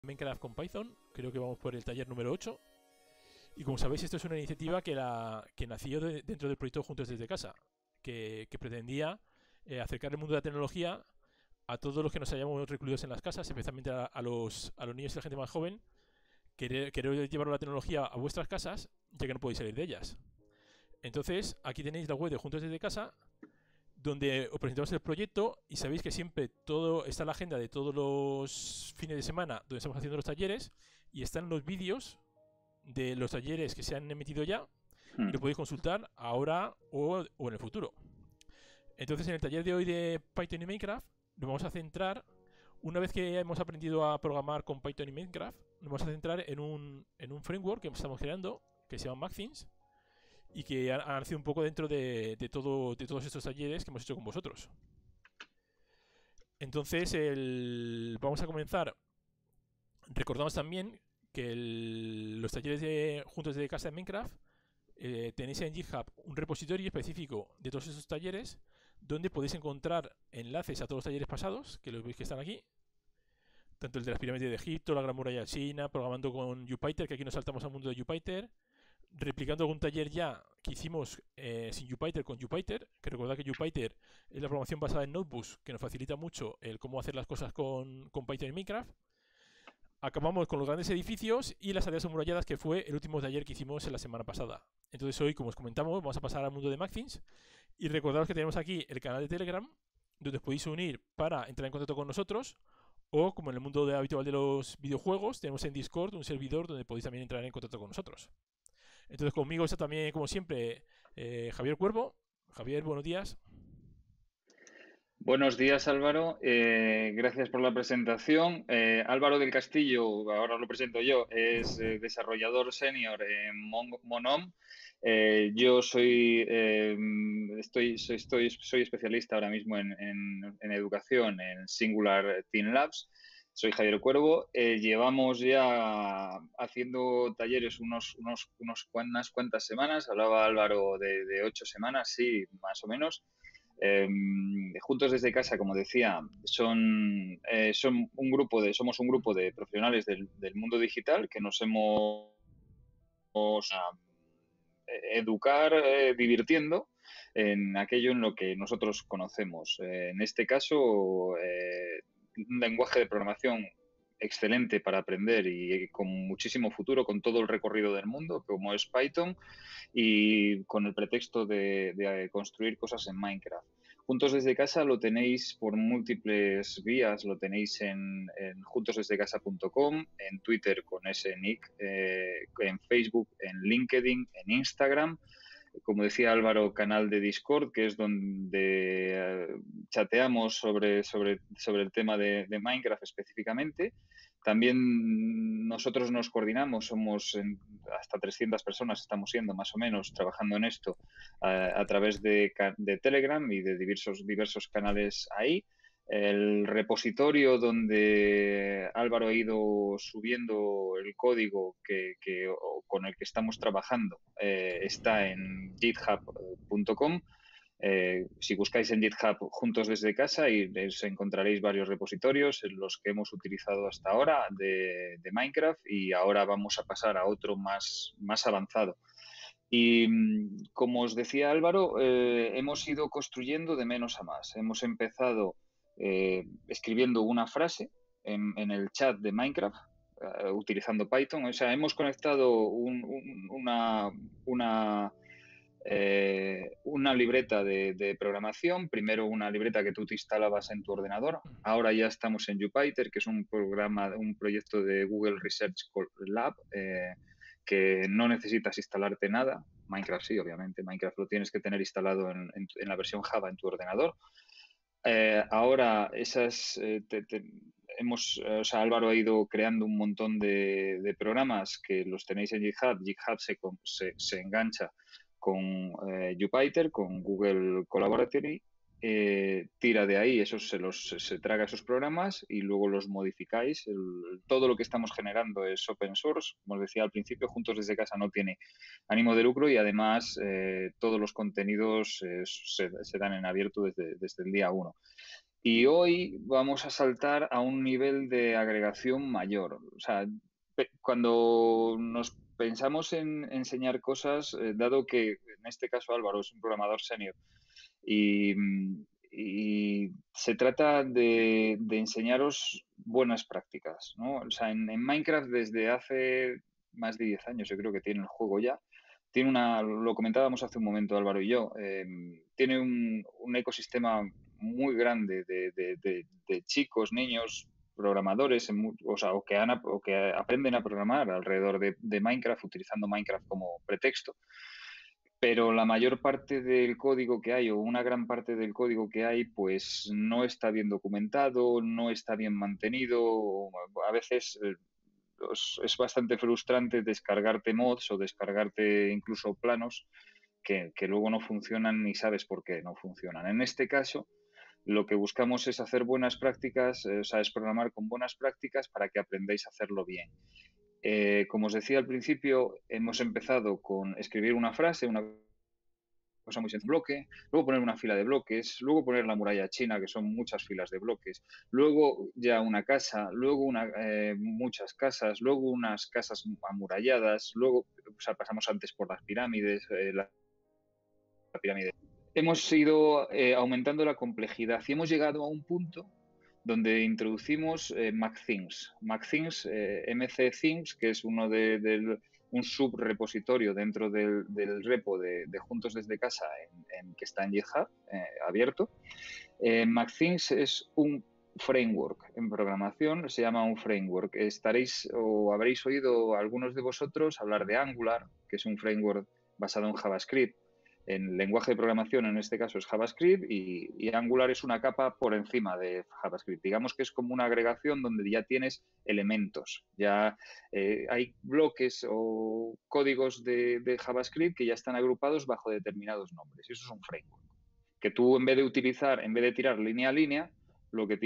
Minecraft con Python. Creo que vamos por el taller número 8. Y como sabéis, esto es una iniciativa que nació dentro del proyecto Juntos desde Casa, que pretendía acercar el mundo de la tecnología a todos los que nos hayamos recluidos en las casas, especialmente a los niños y la gente más joven, querer llevar la tecnología a vuestras casas, ya que no podéis salir de ellas. Entonces, aquí tenéis la web de Juntos desde Casa, donde os presentamos el proyecto y sabéis que siempre todo está en la agenda de todos los fines de semana donde estamos haciendo los talleres y están los vídeos de los talleres que se han emitido ya y lo podéis consultar ahora o en el futuro. Entonces, en el taller de hoy de Python y Minecraft nos vamos a centrar, una vez que hemos aprendido a programar con Python y Minecraft, nos vamos a centrar en un framework que estamos creando que se llama Maxthings y que ha nacido un poco dentro de todos estos talleres que hemos hecho con vosotros. Entonces, vamos a comenzar. Recordamos también que los talleres de Juntos de Casa de Minecraft tenéis en GitHub un repositorio específico de todos esos talleres donde podéis encontrar enlaces a todos los talleres pasados, que los veis que están aquí, tanto el de las pirámides de Egipto, la Gran Muralla China, programando con Jupyter, que aquí nos saltamos al mundo de Jupyter, replicando algún taller ya que hicimos sin Jupyter con Jupyter, que recordad que Jupyter es la programación basada en notebooks que nos facilita mucho el cómo hacer las cosas con Python y Minecraft. Acabamos con los grandes edificios y las áreas amuralladas, que fue el último taller que hicimos en la semana pasada. Entonces hoy, como os comentamos, vamos a pasar al mundo de Maxthings y recordaros que tenemos aquí el canal de Telegram donde os podéis unir para entrar en contacto con nosotros, o como en el mundo habitual de los videojuegos, tenemos en Discord un servidor donde podéis también entrar en contacto con nosotros. Entonces conmigo está también, como siempre, Javier Cuervo. Javier, buenos días. Buenos días, Álvaro. Gracias por la presentación. Álvaro del Castillo, ahora lo presento yo, es desarrollador senior en Monom. Yo soy especialista ahora mismo en educación en Singular Team Labs. Soy Javier Cuervo. Llevamos ya haciendo talleres unas cuantas semamas. Hablaba Álvaro de 8 semanas, sí, más o menos. Juntos desde Casa, como decía, somos un grupo de profesionales del mundo digital que nos hemos educar divirtiendo en aquello en lo que nosotros conocemos. En este caso, un lenguaje de programación excelente para aprender y con muchísimo futuro, con todo el recorrido del mundo, como es Python, y con el pretexto de construir cosas en Minecraft. Juntos desde Casa lo tenéis por múltiples vías, lo tenéis en juntosdesdecasa.com, en Twitter con ese nick, en Facebook, en LinkedIn, en Instagram. Como decía Álvaro, canal de Discord, que es donde chateamos sobre el tema de Minecraft específicamente. También nosotros nos coordinamos, somos hasta 300 personas, estamos siendo más o menos trabajando en esto a través de Telegram y de diversos canales ahí. El repositorio donde Álvaro ha ido subiendo el código con el que estamos trabajando está en github.com. Si buscáis en GitHub Juntos desde Casa y os encontraréis varios repositorios en los que hemos utilizado hasta ahora de Minecraft, y ahora vamos a pasar a otro más avanzado. Y como os decía Álvaro, hemos ido construyendo de menos a más. Hemos empezado escribiendo una frase en el chat de Minecraft, utilizando Python. O sea, hemos conectado una libreta de programación. Primero una libreta que tú te instalabas en tu ordenador. Ahora ya estamos en Jupyter, que es un proyecto de Google Research Lab, que no necesitas instalarte nada. Minecraft sí, obviamente. Minecraft lo tienes que tener instalado en la versión Java en tu ordenador. Ahora Álvaro ha ido creando un montón de programas que los tenéis en GitHub. GitHub se engancha con Jupyter, con Google Collaboratory, tira de ahí, se traga esos programas y luego los modificáis. Todo lo que estamos generando es open source. Como os decía al principio, Juntos desde Casa no tiene ánimo de lucro y además todos los contenidos se dan en abierto desde el día 1. Y hoy vamos a saltar a un nivel de agregación mayor. O sea, cuando nos pensamos en enseñar cosas, dado que en este caso Álvaro es un programador senior y, y se trata de enseñaros buenas prácticas, ¿no? O sea, en Minecraft desde hace más de 10 años yo creo que tiene el juego ya. Tiene lo comentábamos hace un momento Álvaro y yo, tiene un ecosistema muy grande de chicos, niños, programadores, o sea, o que aprenden a programar alrededor de Minecraft, utilizando Minecraft como pretexto, pero la mayor parte del código que hay, o una gran parte del código que hay, pues no está bien documentado, no está bien mantenido, o a veces es bastante frustrante descargarte mods o descargarte incluso planos que luego no funcionan ni sabes por qué no funcionan. En este caso, lo que buscamos es hacer buenas prácticas, o sea, es programar con buenas prácticas para que aprendáis a hacerlo bien. Como os decía al principio, hemos empezado con escribir una frase, una cosa muy sencilla, un bloque, luego poner una fila de bloques, luego poner la muralla china, que son muchas filas de bloques, luego ya una casa, luego muchas casas, luego unas casas amuralladas, luego, o sea, pasamos antes por las pirámides, la pirámide. Hemos ido aumentando la complejidad y hemos llegado a un punto donde introducimos MacThings. MacThings, MC Things, que es un subrepositorio dentro del repo de Juntos desde Casa que está en GitHub, abierto. MacThings es un framework en programación, se llama un framework. Estaréis o habréis oído algunos de vosotros hablar de Angular, que es un framework basado en JavaScript. En lenguaje de programación, en este caso, es JavaScript y Angular es una capa por encima de JavaScript. Digamos que es como una agregación donde ya tienes elementos. Ya hay bloques o códigos de JavaScript que ya están agrupados bajo determinados nombres. Y eso es un framework. Que tú, en vez de tirar línea a línea, lo que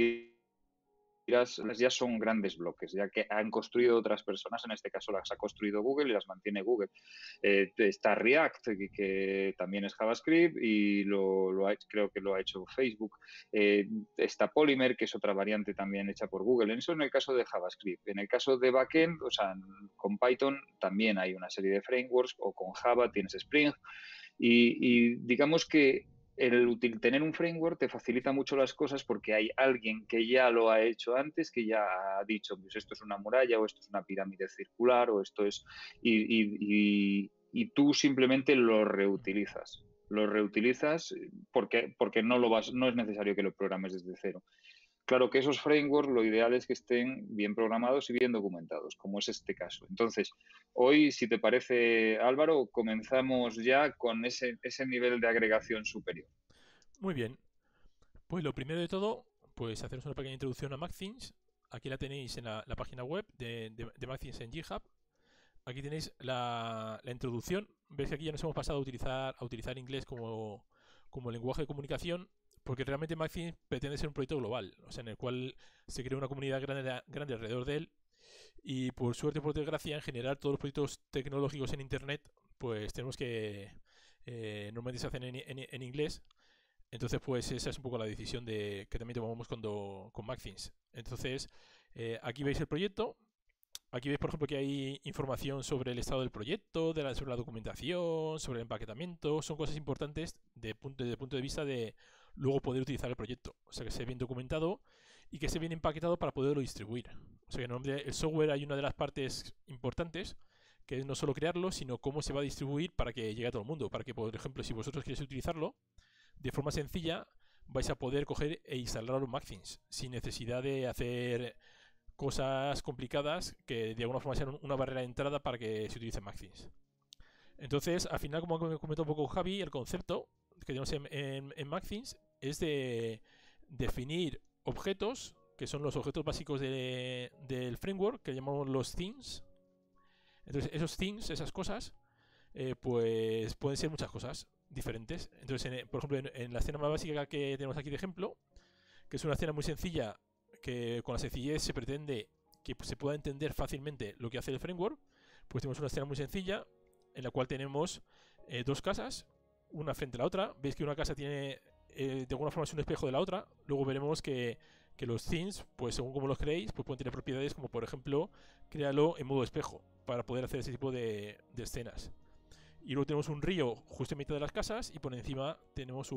ya son grandes bloques, ya que han construido otras personas, en este caso las ha construido Google y las mantiene Google. Está React, que también es JavaScript y creo que lo ha hecho Facebook. Está Polymer, que es otra variante también hecha por Google. Eso en el caso de JavaScript. En el caso de backend, o sea, con Python también hay una serie de frameworks, o con Java tienes Spring. Y digamos que tener un framework te facilita mucho las cosas porque hay alguien que ya lo ha hecho antes, que ya ha dicho, pues esto es una muralla o esto es una pirámide circular o esto es... Y tú simplemente lo reutilizas. Lo reutilizas porque no es necesario que lo programes desde cero. Claro que esos frameworks lo ideal es que estén bien programados y bien documentados, como es este caso. Entonces, hoy, si te parece, Álvaro, comenzamos ya con ese nivel de agregación superior. Muy bien. Pues lo primero de todo, pues haceros una pequeña introducción a MacThings. Aquí la tenéis en la página web de MacThings en GitHub. Aquí tenéis la introducción. Veis que aquí ya nos hemos pasado a utilizar inglés como lenguaje de comunicación, porque realmente MacThings pretende ser un proyecto global, o sea, en el cual se crea una comunidad grande alrededor de él. Y por suerte, por desgracia, en general, todos los proyectos tecnológicos en Internet, pues tenemos que normalmente se hacen en inglés. Entonces, pues esa es un poco la decisión que también tomamos con MacThings. Entonces, aquí veis el proyecto. Aquí veis, por ejemplo, que hay información sobre el estado del proyecto, sobre la documentación, sobre el empaquetamiento. Son cosas importantes desde el punto de vista de luego poder utilizar el proyecto. O sea, que esté bien documentado y que esté bien empaquetado para poderlo distribuir. O sea, que normalmente el software hay una de las partes importantes, que es no solo crearlo, sino cómo se va a distribuir para que llegue a todo el mundo. Para que, por ejemplo, si vosotros queréis utilizarlo, de forma sencilla vais a poder coger e instalar los MacThings sin necesidad de hacer cosas complicadas que de alguna forma sean una barrera de entrada para que se utilicen MacThings. Entonces, al final, como comentó un poco Javi, el concepto que tenemos en MacThings es de definir objetos, que son los objetos básicos del framework, que llamamos los themes. Entonces, esos themes, esas cosas, pues pueden ser muchas cosas diferentes. Entonces, por ejemplo, en la escena más básica que tenemos aquí de ejemplo, que es una escena muy sencilla, que con la sencillez se pretende que se pueda entender fácilmente lo que hace el framework, pues tenemos una escena muy sencilla en la cual tenemos dos casas, una frente a la otra. Veis que una casa tiene de alguna forma es un espejo de la otra. Luego veremos que los themes, pues según como los creéis, pues pueden tener propiedades como por ejemplo, créalo en modo espejo para poder hacer ese tipo de escenas. Y luego tenemos un río justo en mitad de las casas y por encima tenemos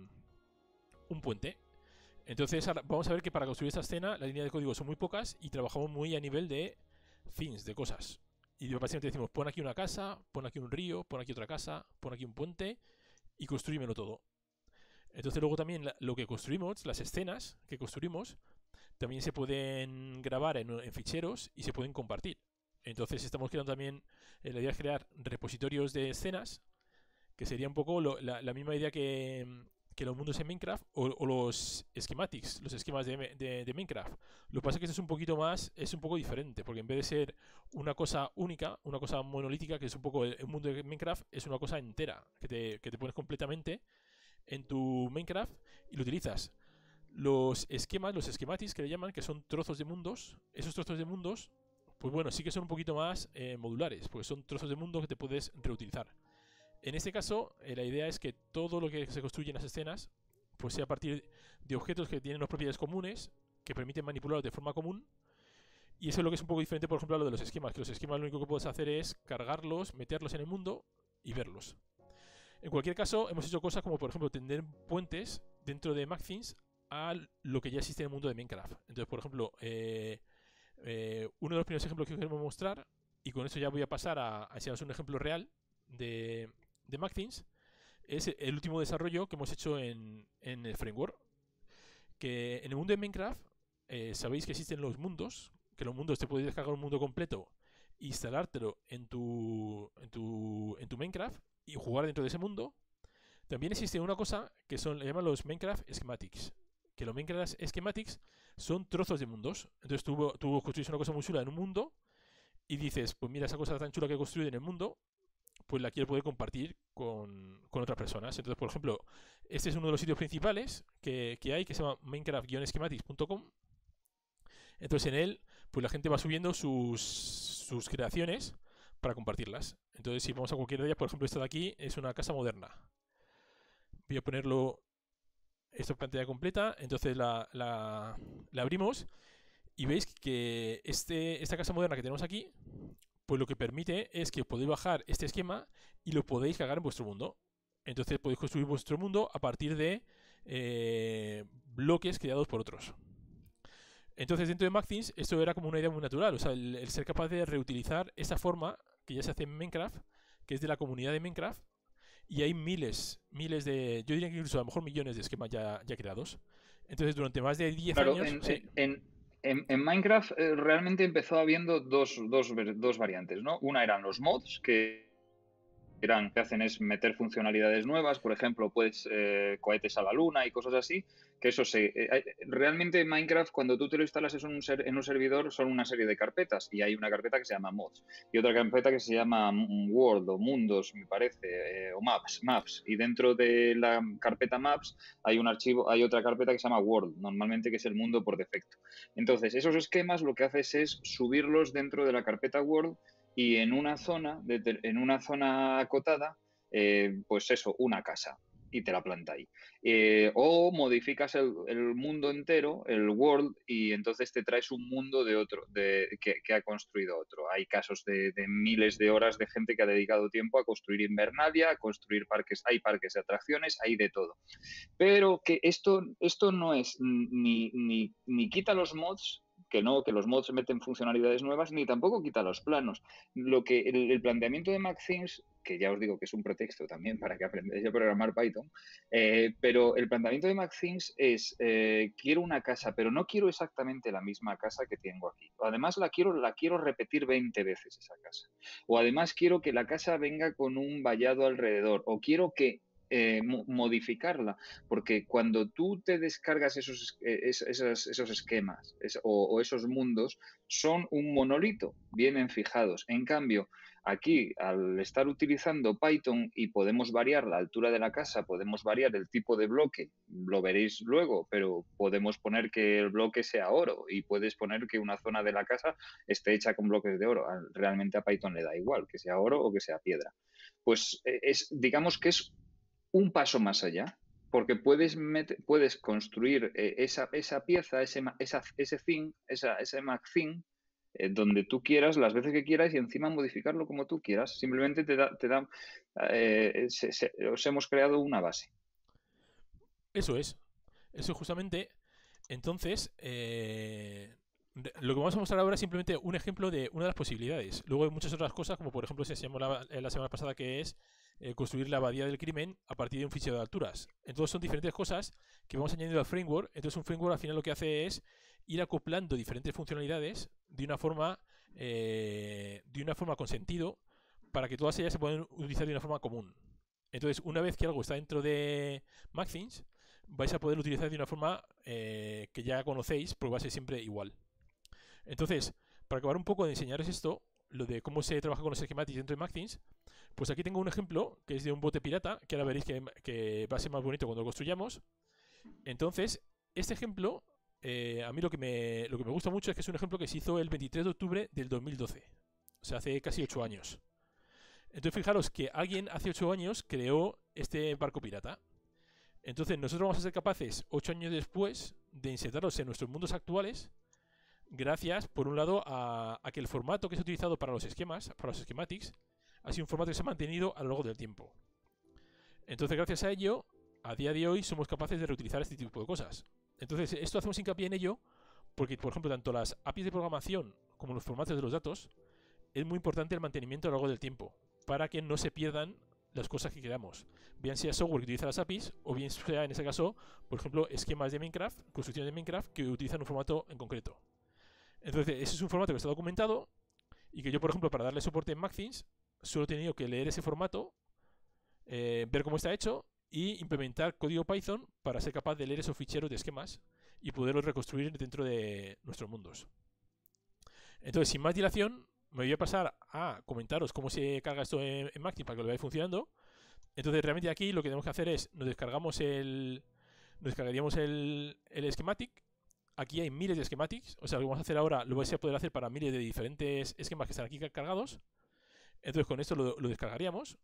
un puente. Entonces ahora vamos a ver que para construir esta escena la línea de código son muy pocas y trabajamos muy a nivel de themes, de cosas. Y básicamente decimos, pon aquí una casa, pon aquí un río, pon aquí otra casa, pon aquí un puente y construímelo todo. Entonces luego también lo que construimos, las escenas que construimos, también se pueden grabar en ficheros y se pueden compartir. Entonces estamos creando también, la idea es crear repositorios de escenas, que sería un poco la misma idea que los mundos en Minecraft o los schematics, los esquemas de Minecraft. Lo que pasa es que esto es un poquito más, es un poco diferente, porque en vez de ser una cosa única, una cosa monolítica, que es un poco el mundo de Minecraft, es una cosa entera, que te pones completamente en tu Minecraft y lo utilizas. Los esquemas, los schematics que le llaman, que son trozos de mundos, esos trozos de mundos, pues bueno, sí que son un poquito más modulares, porque son trozos de mundo que te puedes reutilizar. En este caso, la idea es que todo lo que se construye en las escenas pues sea a partir de objetos que tienen unas propiedades comunes, que permiten manipularlos de forma común. Y eso es lo que es un poco diferente, por ejemplo, a lo de los esquemas, que los esquemas lo único que puedes hacer es cargarlos, meterlos en el mundo y verlos. En cualquier caso, hemos hecho cosas como, por ejemplo, tender puentes dentro de MaxThings a lo que ya existe en el mundo de Minecraft. Entonces, por ejemplo, uno de los primeros ejemplos que queremos mostrar, y con esto ya voy a pasar a enseñaros un ejemplo real de MaxThings, es el último desarrollo que hemos hecho en el framework. Que en el mundo de Minecraft sabéis que existen los mundos, que los mundos te puedes descargar un mundo completo, instalártelo en tu Minecraft y jugar dentro de ese mundo. También existe una cosa que le llaman los Minecraft Schematics. Que los Minecraft Schematics son trozos de mundos. Entonces tú construyes una cosa muy chula en un mundo y dices, pues mira, esa cosa tan chula que he construido en el mundo, pues la quiero poder compartir con otras personas. Entonces, por ejemplo, este es uno de los sitios principales que hay, que se llama minecraft-schematics.com. Entonces en él, pues la gente va subiendo sus creaciones para compartirlas. Entonces si vamos a cualquiera de ellas, por ejemplo esta de aquí es una casa moderna. Voy a ponerlo, esto es pantalla completa, entonces la abrimos y veis que esta casa moderna que tenemos aquí, pues lo que permite es que podéis bajar este esquema y lo podéis cargar en vuestro mundo. Entonces podéis construir vuestro mundo a partir de bloques creados por otros. Entonces dentro de MaxThings esto era como una idea muy natural, o sea, el ser capaz de reutilizar esa forma que ya se hace en Minecraft, que es de la comunidad de Minecraft, y hay miles de, yo diría que incluso a lo mejor millones de esquemas ya creados. Entonces durante más de 10 Claro, años... Sí. en Minecraft realmente empezó habiendo dos variantes, ¿no? Una eran los mods, que hacen es meter funcionalidades nuevas, por ejemplo, pues cohetes a la luna y cosas así, que eso realmente Minecraft, cuando tú te lo instalas en un servidor, son una serie de carpetas, y hay una carpeta que se llama mods, y otra carpeta que se llama world o mundos, me parece, o maps, y dentro de la carpeta maps hay otra carpeta que se llama world, normalmente, que es el mundo por defecto. Entonces, esos esquemas lo que haces es subirlos dentro de la carpeta world, y en una zona acotada, pues eso, una casa, y te la planta ahí. O modificas el mundo entero, el world, y entonces te traes un mundo de otro, que ha construido otro. Hay casos de miles de horas de gente que ha dedicado tiempo a construir Invernalia, a construir parques, hay parques de atracciones, hay de todo. Pero que esto no es ni quita los mods, que los mods meten funcionalidades nuevas, ni tampoco quita los planos. El planteamiento de MaxThings, que ya os digo que es un pretexto también para que aprendáis a programar Python, pero el planteamiento de MaxThings es, quiero una casa, pero no quiero exactamente la misma casa que tengo aquí. Además la quiero repetir 20 veces esa casa. O además quiero que la casa venga con un vallado alrededor, o quiero que modificarla, porque cuando tú te descargas esos esquemas o esos mundos, son un monolito, vienen fijados. En cambio, aquí, al estar utilizando Python y podemos variar la altura de la casa, podemos variar el tipo de bloque, lo veréis luego, pero podemos poner que el bloque sea oro, y puedes poner que una zona de la casa esté hecha con bloques de oro. Realmente a Python le da igual que sea oro o que sea piedra. Pues digamos que es un paso más allá, porque puedes construir esa pieza, ese thing, ese Mac thing, donde tú quieras, las veces que quieras y encima modificarlo como tú quieras. Simplemente os hemos creado una base. Eso es. Eso justamente. Entonces, lo que vamos a mostrar ahora es simplemente un ejemplo de una de las posibilidades. Luego hay muchas otras cosas, como por ejemplo se enseñó la semana pasada, que es construir la abadía del crimen a partir de un fichero de alturas. Entonces son diferentes cosas que vamos añadiendo al framework. Entonces un framework al final lo que hace es ir acoplando diferentes funcionalidades de una forma con sentido, para que todas ellas se puedan utilizar de una forma común. Entonces, una vez que algo está dentro de MaxThings, vais a poder utilizar de una forma que ya conocéis, porque va a ser siempre igual. Entonces, para acabar un poco de enseñaros esto, lo de cómo se trabaja con los schematics dentro de MaxThings, pues aquí tengo un ejemplo que es de un bote pirata, que ahora veréis que va a ser más bonito cuando lo construyamos. Entonces, este ejemplo, a mí lo que me gusta mucho es que es un ejemplo que se hizo el 23 de octubre del 2012. O sea, hace casi 8 años. Entonces, fijaros que alguien hace 8 años creó este barco pirata. Entonces, nosotros vamos a ser capaces, 8 años después, de insertarlos en nuestros mundos actuales, gracias, por un lado, a que el formato que se ha utilizado para los esquemas, para los schematics, ha sido un formato que se ha mantenido a lo largo del tiempo. Entonces, gracias a ello, a día de hoy somos capaces de reutilizar este tipo de cosas. Entonces, esto hacemos hincapié en ello porque, por ejemplo, tanto las APIs de programación como los formatos de los datos, es muy importante el mantenimiento a lo largo del tiempo, para que no se pierdan las cosas que queramos. Bien sea software que utiliza las APIs, o bien sea, en este caso, por ejemplo, esquemas de Minecraft, construcciones de Minecraft, que utilizan un formato en concreto. Entonces, ese es un formato que está documentado y que yo, por ejemplo, para darle soporte en MaxThings, solo he tenido que leer ese formato, ver cómo está hecho y implementar código Python para ser capaz de leer esos ficheros de esquemas y poderlos reconstruir dentro de nuestros mundos. Entonces, sin más dilación, me voy a pasar a comentaros cómo se carga esto en MaxThings para que lo veáis funcionando. Entonces, realmente aquí lo que tenemos que hacer es, nos descargaríamos el schematic. Aquí hay miles de schematics, o sea, lo que vamos a hacer ahora lo vais a poder hacer para miles de diferentes esquemas que están aquí cargados. Entonces, con esto lo descargaríamos.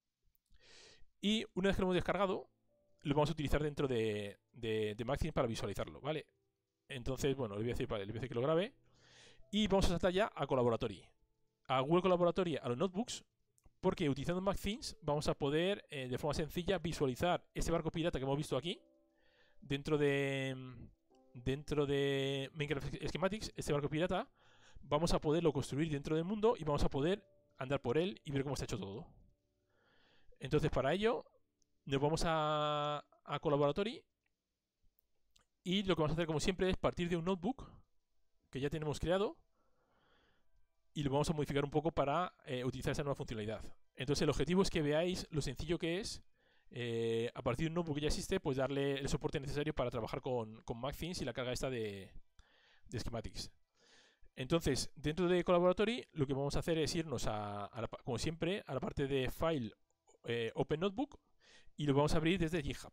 Y una vez que lo hemos descargado, lo vamos a utilizar dentro de MaxThings para visualizarlo, ¿vale? Entonces, bueno, le voy a decir que lo grabe. Y vamos a saltar ya a Collaboratory. A Google Collaboratory, a los notebooks, porque utilizando MaxThings vamos a poder de forma sencilla visualizar este barco pirata que hemos visto aquí dentro de Minecraft Schematics. Este barco pirata vamos a poderlo construir dentro del mundo y vamos a poder andar por él y ver cómo está hecho todo. Entonces, para ello nos vamos a Collaboratory y lo que vamos a hacer, como siempre, es partir de un notebook que ya tenemos creado y lo vamos a modificar un poco para utilizar esa nueva funcionalidad. Entonces, el objetivo es que veáis lo sencillo que es, a partir de un notebook que ya existe, pues darle el soporte necesario para trabajar con MaxThings y la carga esta de schematics. Entonces, dentro de Collaboratory, lo que vamos a hacer es irnos, como siempre, a la parte de File, Open Notebook, y lo vamos a abrir desde GitHub.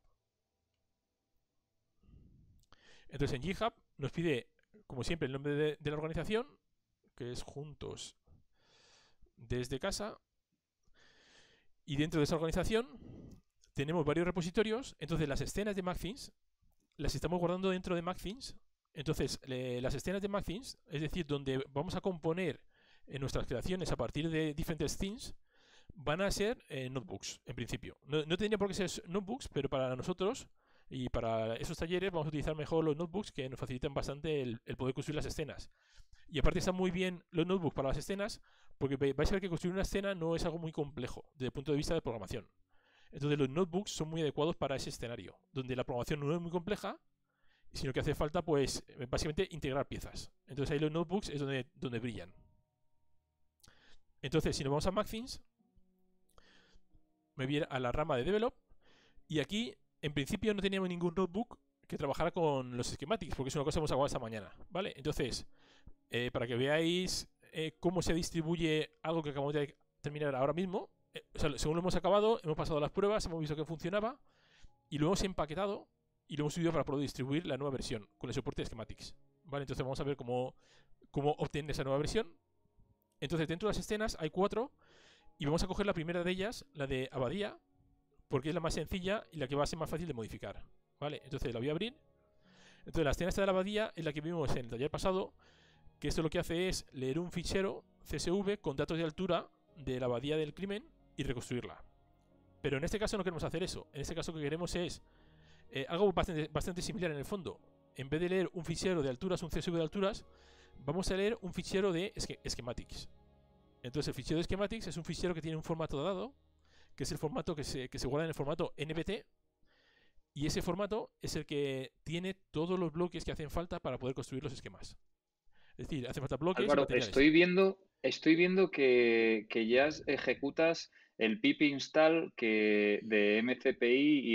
Entonces, en GitHub nos pide, como siempre, el nombre de la organización, que es Juntos desde Casa. Y dentro de esa organización tenemos varios repositorios. Entonces, las escenas de MaxThings las estamos guardando dentro de MaxThings. Entonces, las escenas de MaxThings, es decir, donde vamos a componer nuestras creaciones a partir de diferentes themes, van a ser notebooks, en principio. No tendría por qué ser notebooks, pero para nosotros y para esos talleres vamos a utilizar mejor los notebooks, que nos facilitan bastante el poder construir las escenas. Y aparte están muy bien los notebooks para las escenas, porque vais a ver que construir una escena no es algo muy complejo desde el punto de vista de programación. Entonces los notebooks son muy adecuados para ese escenario, donde la programación no es muy compleja, sino que hace falta, pues, básicamente integrar piezas. Entonces ahí los notebooks es donde brillan. Entonces, si nos vamos a MaxThings, me voy a la rama de Develop, y aquí, en principio, no teníamos ningún notebook que trabajara con los schematics, porque es una cosa que hemos acabado esta mañana, ¿vale? Entonces, para que veáis cómo se distribuye algo que acabamos de terminar ahora mismo, o sea, según lo hemos acabado, hemos pasado las pruebas, hemos visto que funcionaba, y lo hemos empaquetado y lo hemos subido para poder distribuir la nueva versión con el soporte de schematics, ¿vale? Entonces vamos a ver cómo obtener esa nueva versión. Entonces, dentro de las escenas hay 4, y vamos a coger la primera de ellas, la de Abadía, porque es la más sencilla y la que va a ser más fácil de modificar. ¿Vale? Entonces la voy a abrir. Entonces la escena esta de la abadía es la que vimos en el taller pasado, que esto lo que hace es leer un fichero CSV con datos de altura de la abadía del crimen y reconstruirla. Pero en este caso no queremos hacer eso. En este caso lo que queremos es algo bastante similar en el fondo. En vez de leer un fichero de alturas, un CSV de alturas, vamos a leer un fichero de schematics. Entonces el fichero de schematics es un fichero que tiene un formato dado, que es el formato que se guarda en el formato NBT, y ese formato es el que tiene todos los bloques que hacen falta para poder construir los esquemas. Es decir, hace falta bloques y Álvaro, materiales. estoy viendo que ya ejecutas el pip install de MCPI y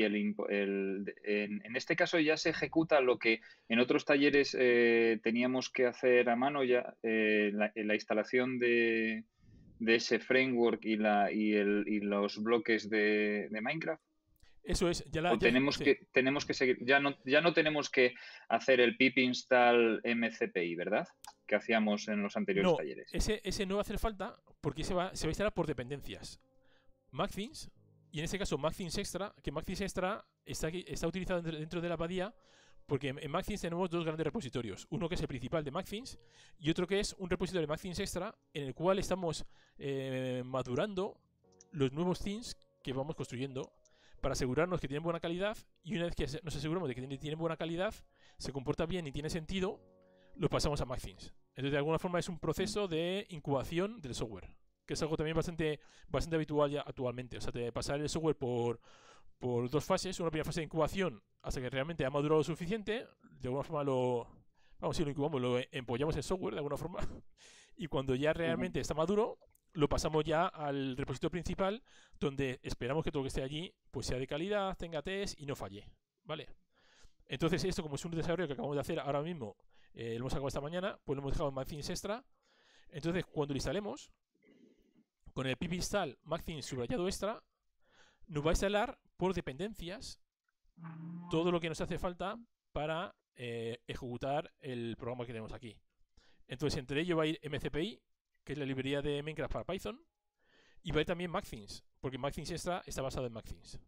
en este caso ya se ejecuta lo que en otros talleres teníamos que hacer a mano ya, la instalación de ese framework y los bloques de Minecraft. Eso es, O tenemos que seguir, ya no tenemos que hacer el pip install MCPI, ¿verdad? Que hacíamos en los anteriores talleres. Ese no va a hacer falta porque se va a instalar por dependencias. MaxThings, y en este caso MaxThings Extra, que MaxThings Extra está utilizado dentro de la abadía porque en MaxThings tenemos dos grandes repositorios. Uno que es el principal de MaxThings y otro que es un repositorio de MaxThings Extra en el cual estamos madurando los nuevos things que vamos construyendo para asegurarnos que tienen buena calidad, y una vez que nos aseguramos de que tienen buena calidad, se comporta bien y tiene sentido, lo pasamos a MaxThings. Entonces de alguna forma es un proceso de incubación del software, que es algo también bastante habitual ya actualmente. O sea, de pasar el software por dos fases. Una primera fase de incubación hasta que realmente ha madurado lo suficiente, de alguna forma lo incubamos, lo empollamos el software de alguna forma, y cuando ya realmente está maduro, lo pasamos ya al repositorio principal, donde esperamos que todo lo que esté allí pues sea de calidad, tenga test y no falle, ¿vale? Entonces esto, como es un desarrollo que acabamos de hacer ahora mismo, lo hemos acabado esta mañana, pues lo hemos dejado en MaxThings Extra. Entonces cuando lo instalemos, con el pip install MaxThings subrayado extra, nos va a instalar por dependencias todo lo que nos hace falta para ejecutar el programa que tenemos aquí. Entonces entre ello va a ir MCPI, que es la librería de Minecraft para Python, y va a ir también MaxThings, porque MaxThings Extra está basado en MaxThings.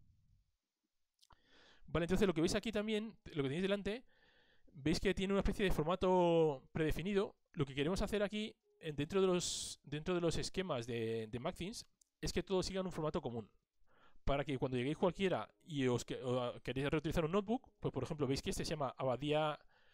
Vale, entonces lo que veis aquí también, lo que tenéis delante, veis que tiene una especie de formato predefinido. Lo que queremos hacer aquí, dentro de los esquemas de MaxThings, es que todos sigan un formato común, para que cuando lleguéis cualquiera y os queréis reutilizar un notebook, pues por ejemplo veis que este se llama Abadía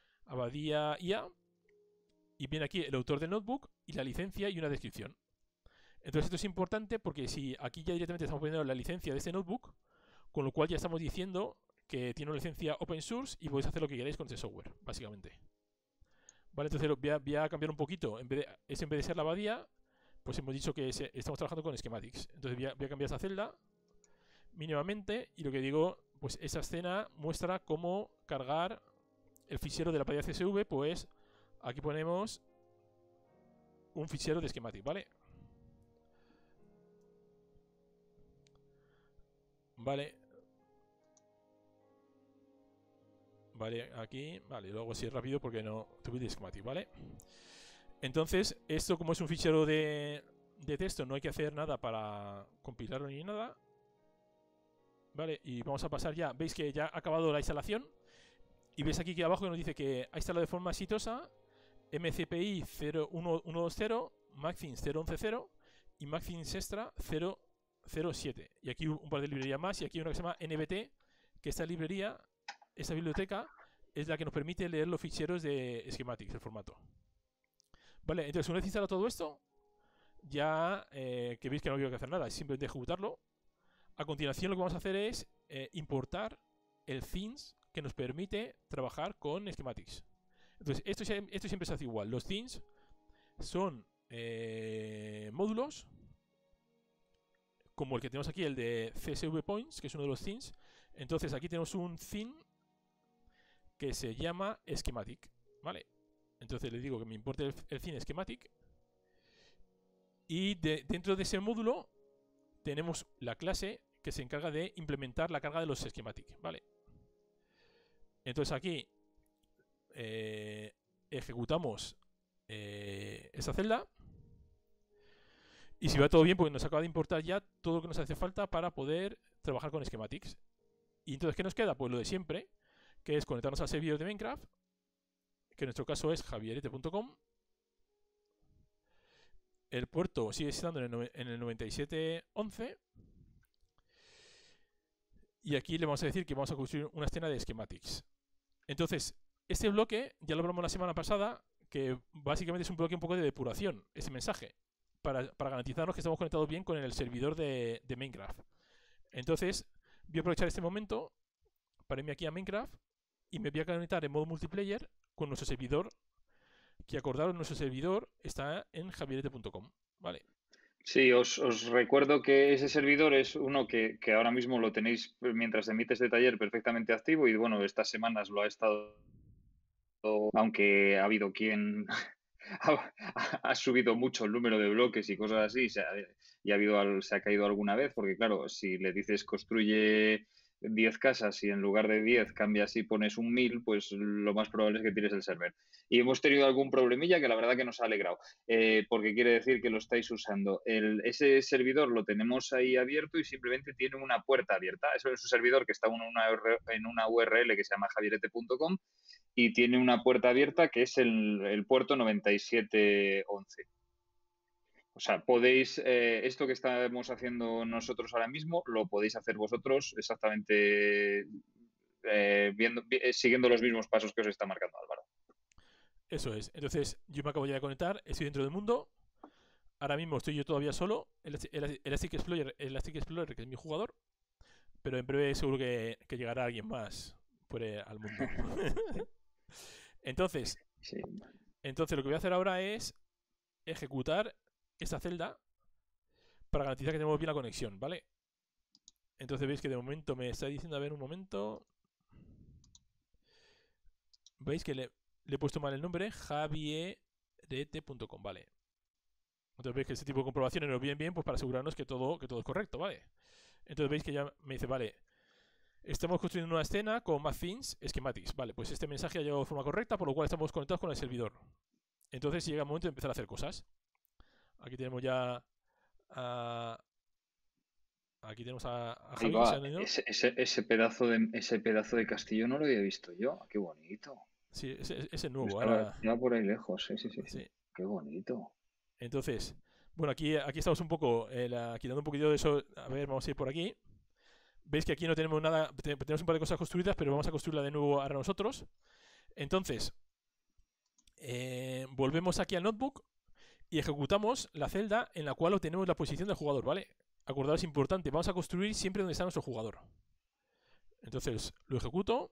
IA, y viene aquí el autor del notebook y la licencia y una descripción. Entonces esto es importante porque si aquí ya directamente estamos poniendo la licencia de este notebook, con lo cual ya estamos diciendo que tiene una licencia open source y podéis hacer lo que queráis con ese software, básicamente. Vale, entonces voy a cambiar un poquito. En vez de ser la abadía, pues hemos dicho que estamos trabajando con schematics. Entonces voy a cambiar esa celda mínimamente, y lo que digo, pues esa escena muestra cómo cargar el fichero de la abadía CSV. Pues aquí ponemos un fichero de schematic, ¿vale? Vale, aquí, vale, lo hago así rápido porque no tuve de schematic, ¿vale? Entonces, esto como es un fichero de texto, no hay que hacer nada para compilarlo ni nada. Vale, y vamos a pasar ya. Veis que ya ha acabado la instalación. Y veis aquí que abajo que nos dice que ha instalado de forma exitosa MCPI 0120, MaxThings 0110 y MaxThings Extra 007. Y aquí un par de librerías más. Y aquí una que se llama NBT, que esta librería, esta biblioteca, es la que nos permite leer los ficheros de schematics, el formato. Vale, entonces una vez instalado todo esto, ya que veis que no quiero que hacer nada, es simplemente ejecutarlo. A continuación lo que vamos a hacer es importar el themes que nos permite trabajar con schematics. Entonces esto siempre se hace igual. Los themes son módulos, como el que tenemos aquí, el de CSV Points, que es uno de los themes. Entonces aquí tenemos un theme que se llama schematic, ¿vale? Entonces le digo que me importe el theme schematic, y dentro de ese módulo tenemos la clase que se encarga de implementar la carga de los schematic, ¿vale? Entonces aquí ejecutamos esta celda Y si va todo bien, pues nos acaba de importar ya todo lo que nos hace falta para poder trabajar con schematics. Y entonces, ¿qué nos queda? Pues lo de siempre, que es conectarnos al servidor de Minecraft, que en nuestro caso es javierete.com. El puerto sigue estando en el 9711. Y aquí le vamos a decir que vamos a construir una escena de schematics. Entonces, este bloque, ya lo hablamos la semana pasada, que básicamente es un bloque un poco de depuración, ese mensaje, para garantizarnos que estamos conectados bien con el servidor de Minecraft. Entonces, voy a aprovechar este momento para irme aquí a Minecraft y me voy a conectar en modo multiplayer con nuestro servidor, que acordaros, nuestro servidor está en javierete.com, ¿vale? Sí, os recuerdo que ese servidor es uno que ahora mismo lo tenéis mientras emites de taller perfectamente activo y bueno, estas semanas lo ha estado, aunque ha habido quien ha subido mucho el número de bloques y cosas así, se ha caído alguna vez, porque claro, si le dices construye 10 casas y en lugar de 10 cambias y pones un 1000, pues lo más probable es que tires el server. Y hemos tenido algún problemilla que la verdad que nos ha alegrado, porque quiere decir que lo estáis usando. Ese servidor lo tenemos ahí abierto y simplemente tiene una puerta abierta. Eso es un servidor que está en una URL que se llama javierete.com y tiene una puerta abierta que es el puerto 9711. O sea, podéis, esto que estamos haciendo nosotros ahora mismo, lo podéis hacer vosotros exactamente siguiendo los mismos pasos que os está marcando Álvaro. Eso es. Entonces, yo me acabo ya de conectar, estoy dentro del mundo. Ahora mismo estoy yo todavía solo. Elastic Explorer, que es mi jugador. Pero en breve seguro que llegará alguien más al mundo. Entonces, Sí. Entonces, lo que voy a hacer ahora es ejecutar esta celda para garantizar que tenemos bien la conexión, ¿vale? Entonces veis que de momento me está diciendo, a ver un momento. Veis que le he puesto mal el nombre, javierete.com, ¿vale? Entonces veis que este tipo de comprobaciones nos vienen bien pues para asegurarnos que todo es correcto, ¿vale? Entonces veis que ya me dice, vale, estamos construyendo una escena con Mathings Schematics, vale, pues este mensaje ha llegado de forma correcta, por lo cual estamos conectados con el servidor. Entonces llega el momento de empezar a hacer cosas. Aquí tenemos ya aquí tenemos a Ahí Javi. va, ese pedazo de castillo no lo había visto yo. Qué bonito. Sí, ese nuevo. Estaba por ahí lejos, sí. Sí. Qué bonito. Entonces, bueno, aquí estamos un poco quitando un poquito de eso. A ver, vamos a ir por aquí. Veis que aquí no tenemos nada, tenemos un par de cosas construidas, pero vamos a construirla de nuevo ahora nosotros. Entonces, volvemos aquí al notebook y ejecutamos la celda en la cual obtenemos la posición del jugador, ¿vale? Acordaos, es importante, vamos a construir siempre donde está nuestro jugador. Entonces, lo ejecuto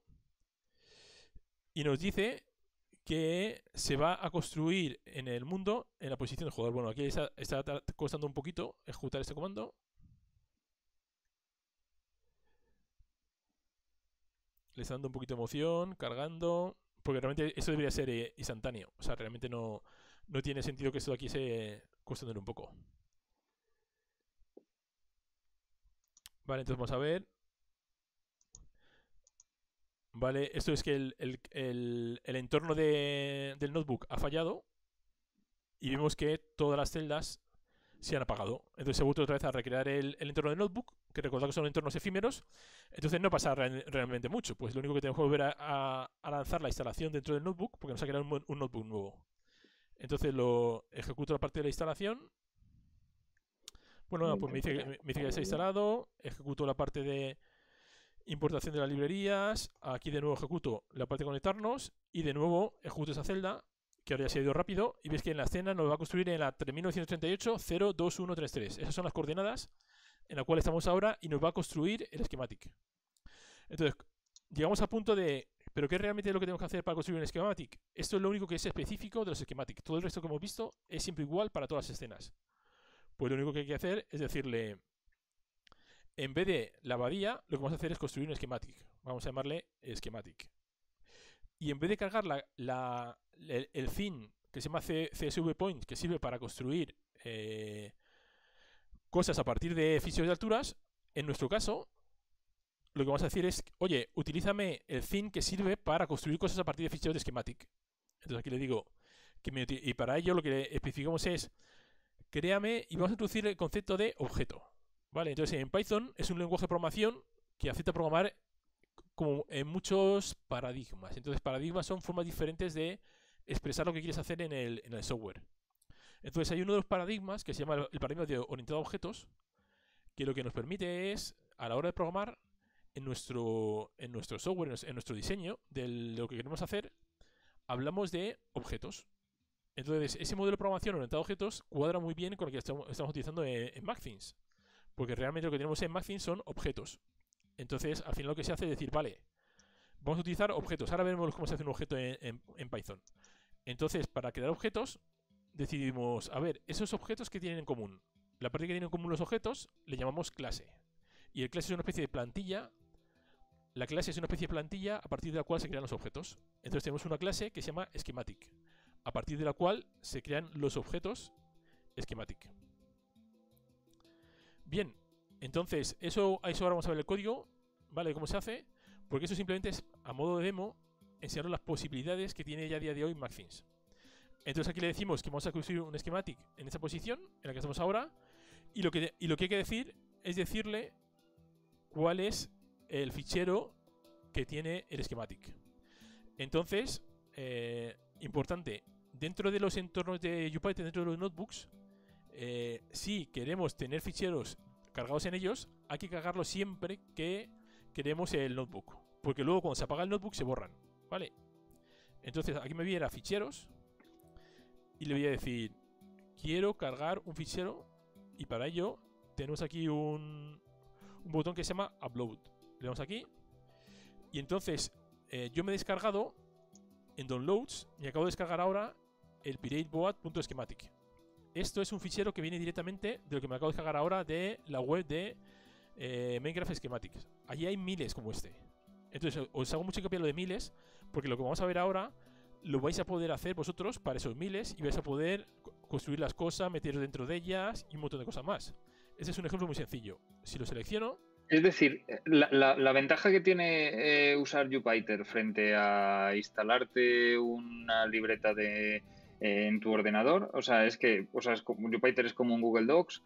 y nos dice que se va a construir en el mundo en la posición del jugador. Bueno, aquí está costando un poquito ejecutar este comando. Le está dando un poquito de emoción, cargando, porque realmente eso debería ser instantáneo. O sea, realmente no tiene sentido que esto de aquí se cuestione un poco. Vale, entonces vamos a ver. Vale, esto es que el entorno del notebook ha fallado y vemos que todas las celdas se han apagado. Entonces se ha vuelto otra vez a recrear el entorno del notebook, que recordad que son entornos efímeros. Entonces no pasa realmente mucho. Pues lo único que tenemos que volver a lanzar la instalación dentro del notebook, porque nos ha creado un notebook nuevo. Entonces lo ejecuto la parte de la instalación. Bueno, pues me dice que ya está instalado. Ejecuto la parte de importación de las librerías. Aquí de nuevo ejecuto la parte de conectarnos. Y de nuevo ejecuto esa celda, que ahora ya se ha ido rápido. Y veis que en la escena nos va a construir en la 1938-02133. Esas son las coordenadas en la cual estamos ahora y nos va a construir el schematic. Entonces, llegamos al punto de, ¿pero qué es realmente lo que tenemos que hacer para construir un schematic? Esto es lo único que es específico de los schematic. Todo el resto que hemos visto es siempre igual para todas las escenas. Pues lo único que hay que hacer es decirle, en vez de la abadía, lo que vamos a hacer es construir un schematic. Vamos a llamarle schematic. Y en vez de cargar el theme que se llama CSV Point, que sirve para construir cosas a partir de ficheros de alturas, en nuestro caso, lo que vamos a decir es, oye, utilízame el theme que sirve para construir cosas a partir de ficheros de schematic. Entonces aquí le digo, y para ello lo que especificamos es créame, y vamos a introducir el concepto de objeto. ¿Vale? Entonces, en Python es un lenguaje de programación que acepta programar como en muchos paradigmas. Entonces, paradigmas son formas diferentes de expresar lo que quieres hacer en el software. Entonces, hay uno de los paradigmas que se llama el paradigma de orientado a objetos, que lo que nos permite es, a la hora de programar, en nuestro software, en nuestro diseño de lo que queremos hacer, hablamos de objetos. Entonces, ese modelo de programación orientado a objetos cuadra muy bien con lo que estamos utilizando en MaxThings, porque realmente lo que tenemos en MaxThings son objetos. Entonces, al final lo que se hace es decir, vale, vamos a utilizar objetos. Ahora veremos cómo se hace un objeto en Python. Entonces, para crear objetos, decidimos, a ver, esos objetos que tienen en común. La parte que tienen en común los objetos le llamamos clase. Y el clase es una especie de plantilla. La clase es una especie de plantilla a partir de la cual se crean los objetos. Entonces tenemos una clase que se llama schematic, a partir de la cual se crean los objetos schematic. Bien, entonces a eso ahora vamos a ver el código, ¿vale? Cómo se hace, porque eso simplemente es, a modo de demo, enseñaros las posibilidades que tiene ya a día de hoy MaxThings. Entonces aquí le decimos que vamos a construir un schematic en esta posición, en la que estamos ahora, y lo que hay que decir es decirle cuál es el fichero que tiene el schematic. Entonces, importante, dentro de los entornos de Jupyter, dentro de los notebooks, si queremos tener ficheros cargados en ellos, hay que cargarlos siempre que queremos el notebook, porque luego cuando se apaga el notebook se borran, ¿vale? Entonces aquí me voy a ir a ficheros y le voy a decir, quiero cargar un fichero, y para ello tenemos aquí un botón que se llama Upload. Le damos aquí y entonces yo me he descargado en Downloads, me acabo de descargar ahora el pirateboat.schematic. Esto es un fichero que viene directamente de lo que me acabo de descargar ahora de la web de Minecraft Schematics. Allí hay miles como este. Entonces os hago mucho hincapié lo de miles, porque lo que vamos a ver ahora lo vais a poder hacer vosotros para esos miles y vais a poder construir las cosas, meteros dentro de ellas y un montón de cosas más. Este es un ejemplo muy sencillo. Si lo selecciono... Es decir, la ventaja que tiene usar Jupyter frente a instalarte una libreta en tu ordenador, o sea, es que Jupyter es como un Google Docs,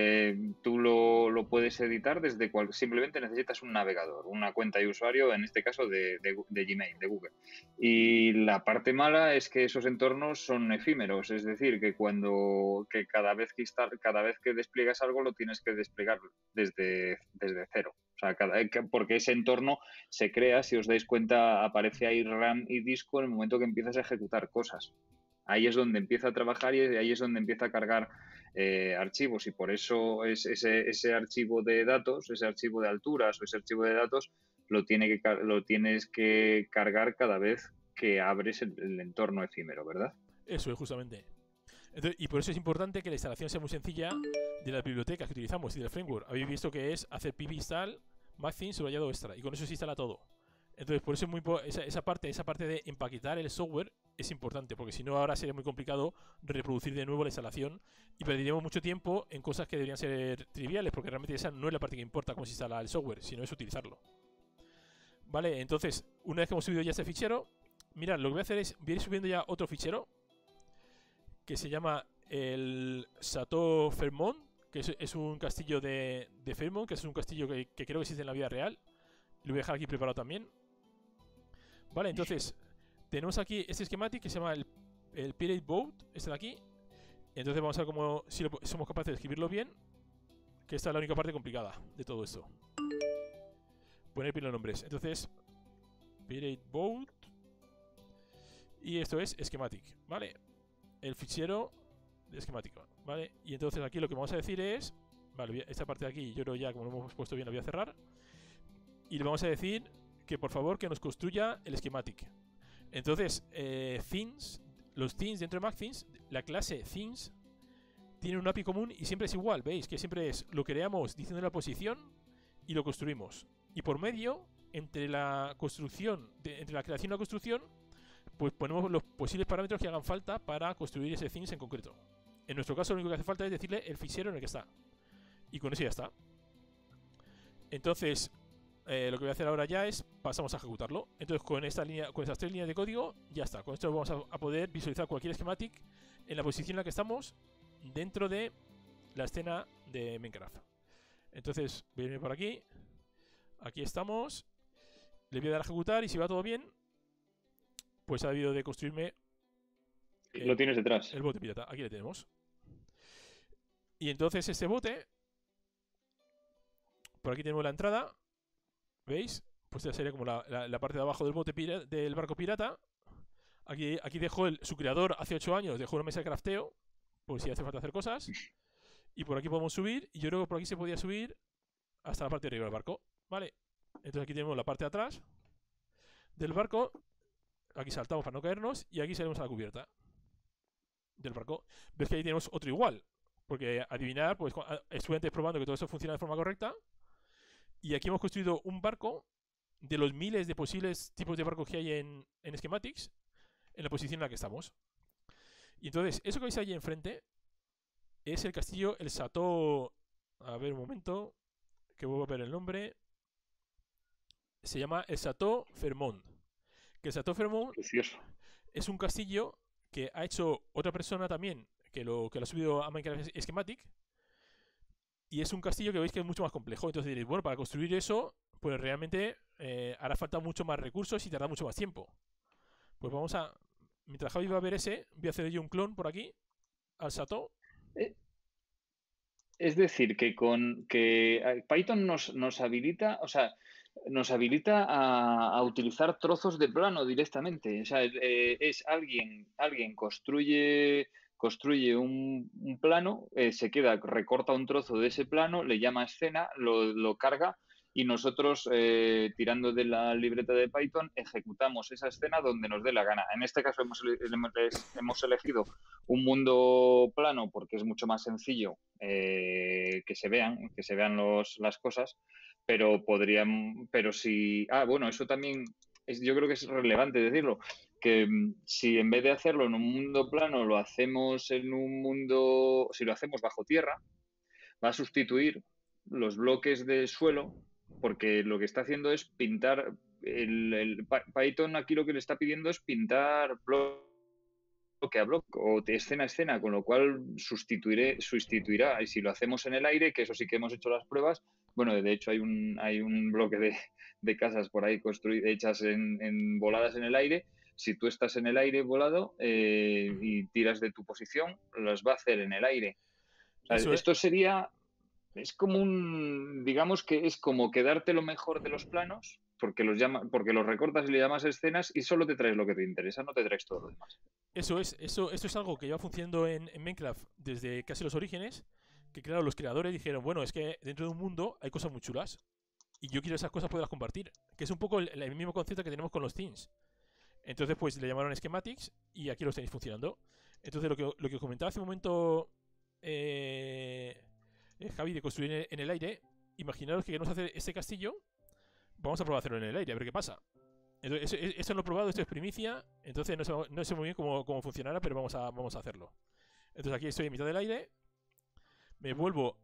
tú lo puedes editar desde simplemente necesitas un navegador, una cuenta de usuario, en este caso de Gmail, de Google. Y la parte mala es que esos entornos son efímeros, es decir, que cada vez que despliegas algo lo tienes que desplegar desde cero. O sea, porque ese entorno se crea, si os dais cuenta, aparece ahí RAM y disco en el momento que empiezas a ejecutar cosas. Ahí es donde empieza a trabajar y ahí es donde empieza a cargar archivos, y por eso ese archivo de datos, ese archivo de alturas o ese archivo de datos lo tienes que cargar cada vez que abres el entorno efímero, ¿verdad? Eso es, justamente. Entonces, y por eso es importante que la instalación sea muy sencilla de las bibliotecas que utilizamos y del framework. Habéis visto que es hacer pip install MaxThings subrayado extra, y con eso se instala todo. Entonces, por eso es esa parte de empaquetar el software es importante, porque si no ahora sería muy complicado reproducir de nuevo la instalación y perderíamos mucho tiempo en cosas que deberían ser triviales, porque realmente esa no es la parte que importa cómo se instala el software, sino es utilizarlo. Vale, entonces, una vez que hemos subido ya este fichero, mirad, lo que voy a hacer es, voy a ir subiendo ya otro fichero que se llama el Chateau Fermont, que es un castillo de Fermont, que es un castillo que creo que existe en la vida real. Lo voy a dejar aquí preparado también. Vale, entonces tenemos aquí este schematic que se llama el Pirate Boat, este de aquí. Entonces vamos a ver si somos capaces de escribirlo bien, que esta es la única parte complicada de todo esto. Poner bien los nombres. Entonces, Pirate Boat, y esto es schematic, ¿vale? El fichero de esquemática, ¿vale? Y entonces aquí lo que vamos a decir es, vale, esta parte de aquí yo creo ya como lo hemos puesto bien la voy a cerrar, y le vamos a decir que por favor que nos construya el schematic. Entonces, los themes dentro de MaxThings, la clase themes tiene un API común y siempre es igual, ¿veis? Que siempre es, lo creamos diciendo la posición y lo construimos. Y por medio, entre la creación y la construcción, pues ponemos los posibles parámetros que hagan falta para construir ese themes en concreto. En nuestro caso lo único que hace falta es decirle el fichero en el que está. Y con eso ya está. Entonces, lo que voy a hacer ahora ya es, pasamos a ejecutarlo. Entonces con estas 3 líneas de código, ya está. Con esto vamos a poder visualizar cualquier schematic en la posición en la que estamos dentro de la escena de Minecraft. Entonces, voy a venir por aquí. Aquí estamos. Le voy a dar a ejecutar y si va todo bien, pues ha debido de construirme Lo tienes detrás. el bote pirata. Aquí le tenemos. Y entonces este bote, por aquí tenemos la entrada. ¿Veis? Pues esta sería como la parte de abajo del bote del barco pirata. Aquí dejó su creador hace 8 años, dejó una mesa de crafteo, por si hace falta hacer cosas. Y por aquí podemos subir, y yo creo que por aquí se podía subir hasta la parte de arriba del barco. Vale, entonces aquí tenemos la parte de atrás del barco. Aquí saltamos para no caernos, y aquí salimos a la cubierta del barco. Ves que ahí tenemos otro igual, porque adivinar, pues estudiantes probando que todo esto funciona de forma correcta. Y aquí hemos construido un barco de los miles de posibles tipos de barcos que hay en Schematics, en la posición en la que estamos. Y entonces, eso que veis allí enfrente es el castillo, el Chateau. A ver un momento, que vuelvo a ver el nombre. Se llama el Chateau Fermont. Que el Chateau Fermont Precioso. es un castillo que ha hecho otra persona también, que lo ha subido a Minecraft Schematic. Y es un castillo que veis que es mucho más complejo. Entonces diréis, bueno, para construir eso, pues realmente hará falta mucho más recursos y tarda mucho más tiempo. Pues vamos a... Mientras Javi va a ver ese, voy a hacer yo un clon por aquí, al Chateau. Es decir, que Python nos habilita, o sea, nos habilita a utilizar trozos de plano directamente. O sea, es alguien construye un plano, recorta un trozo de ese plano, le llama escena, lo carga y nosotros, tirando de la libreta de Python, ejecutamos esa escena donde nos dé la gana. En este caso hemos elegido un mundo plano porque es mucho más sencillo que se vean las cosas, pero bueno, eso también yo creo que es relevante decirlo, que si en vez de hacerlo en un mundo plano lo hacemos en un mundo, si lo hacemos bajo tierra, va a sustituir los bloques de suelo, porque lo que está haciendo es pintar, Python aquí lo que le está pidiendo es pintar bloque a bloque o de escena a escena, con lo cual sustituirá. Y si lo hacemos en el aire, que eso sí que hemos hecho las pruebas, bueno, de hecho hay un bloque de casas por ahí hechas voladas en el aire. Si tú estás en el aire volado y tiras de tu posición, las va a hacer en el aire. O sea, esto es como digamos que es como quedarte lo mejor de los planos, porque los recortas y le llamas escenas y solo te traes lo que te interesa, no te traes todo lo demás. Esto es algo que lleva funcionando en Minecraft desde casi los orígenes, que claro, los creadores dijeron, bueno, es que dentro de un mundo hay cosas muy chulas y yo quiero esas cosas poderlas compartir, que es un poco el mismo concepto que tenemos con los themes. Entonces pues le llamaron schematics y aquí los tenéis funcionando. Entonces lo que os comentaba hace un momento Javi, de construir en el aire, imaginaros que queremos hacer este castillo, vamos a probar a hacerlo en el aire, a ver qué pasa. Entonces, esto no lo he probado, esto es primicia, entonces no sé muy bien cómo funcionará, pero vamos a hacerlo. Entonces aquí estoy en mitad del aire, me vuelvo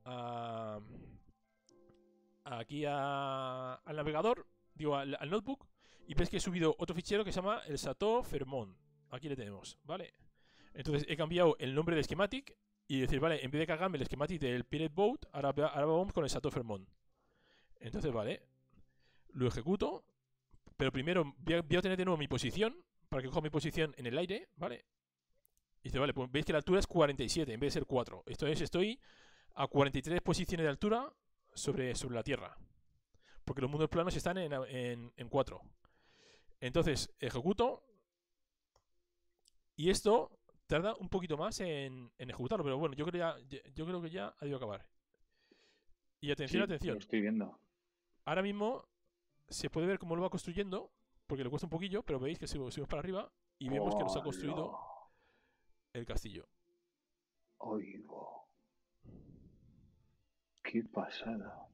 aquí al navegador, digo al notebook, y ves que he subido otro fichero que se llama el Chateau Fermont. Aquí le tenemos, ¿vale? Entonces he cambiado el nombre de schematic y decir, vale, en vez de cargarme el schematic del Pirate Boat, ahora vamos con el Chateau Fermont. Entonces, vale, lo ejecuto, pero primero voy a tener de nuevo mi posición, para que coja mi posición en el aire, ¿vale? Y dice, vale, pues veis que la altura es 47 en vez de ser 4. Esto es, estoy a 43 posiciones de altura sobre la Tierra. Porque los mundos planos están en 4. Entonces, ejecuto. Y esto tarda un poquito más en ejecutarlo, pero bueno, yo creo que ya ha debido acabar. Y atención, Sí, atención. lo estoy viendo. Ahora mismo se puede ver cómo lo va construyendo, porque le cuesta un poquillo, pero veis que subimos para arriba y vemos que nos ha construido el castillo. Oigo. Qué pasada.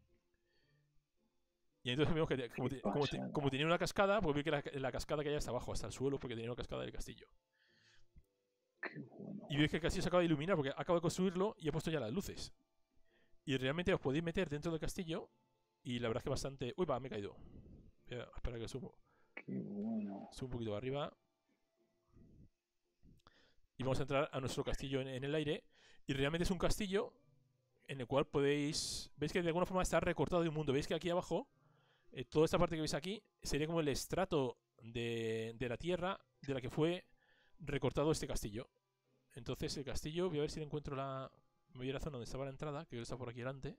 Y entonces vemos que como tenía una cascada, pues vi que la cascada que hay hasta abajo, hasta el suelo, porque tenía una cascada del castillo. Qué bueno. Y veis que el castillo se acaba de iluminar porque acabo de construirlo y he puesto ya las luces. Y realmente os podéis meter dentro del castillo y la verdad es que bastante... Uy, va, me he caído. Espera que subo. Qué bueno. Subo un poquito arriba. Y vamos a entrar a nuestro castillo en el aire. Y realmente es un castillo en el cual veis que de alguna forma está recortado de un mundo. Veis que aquí abajo, toda esta parte que veis aquí, sería como el estrato de la tierra de la que fue recortado este castillo. Entonces el castillo, voy a ver si le encuentro me voy a la zona donde estaba la entrada, que está por aquí delante.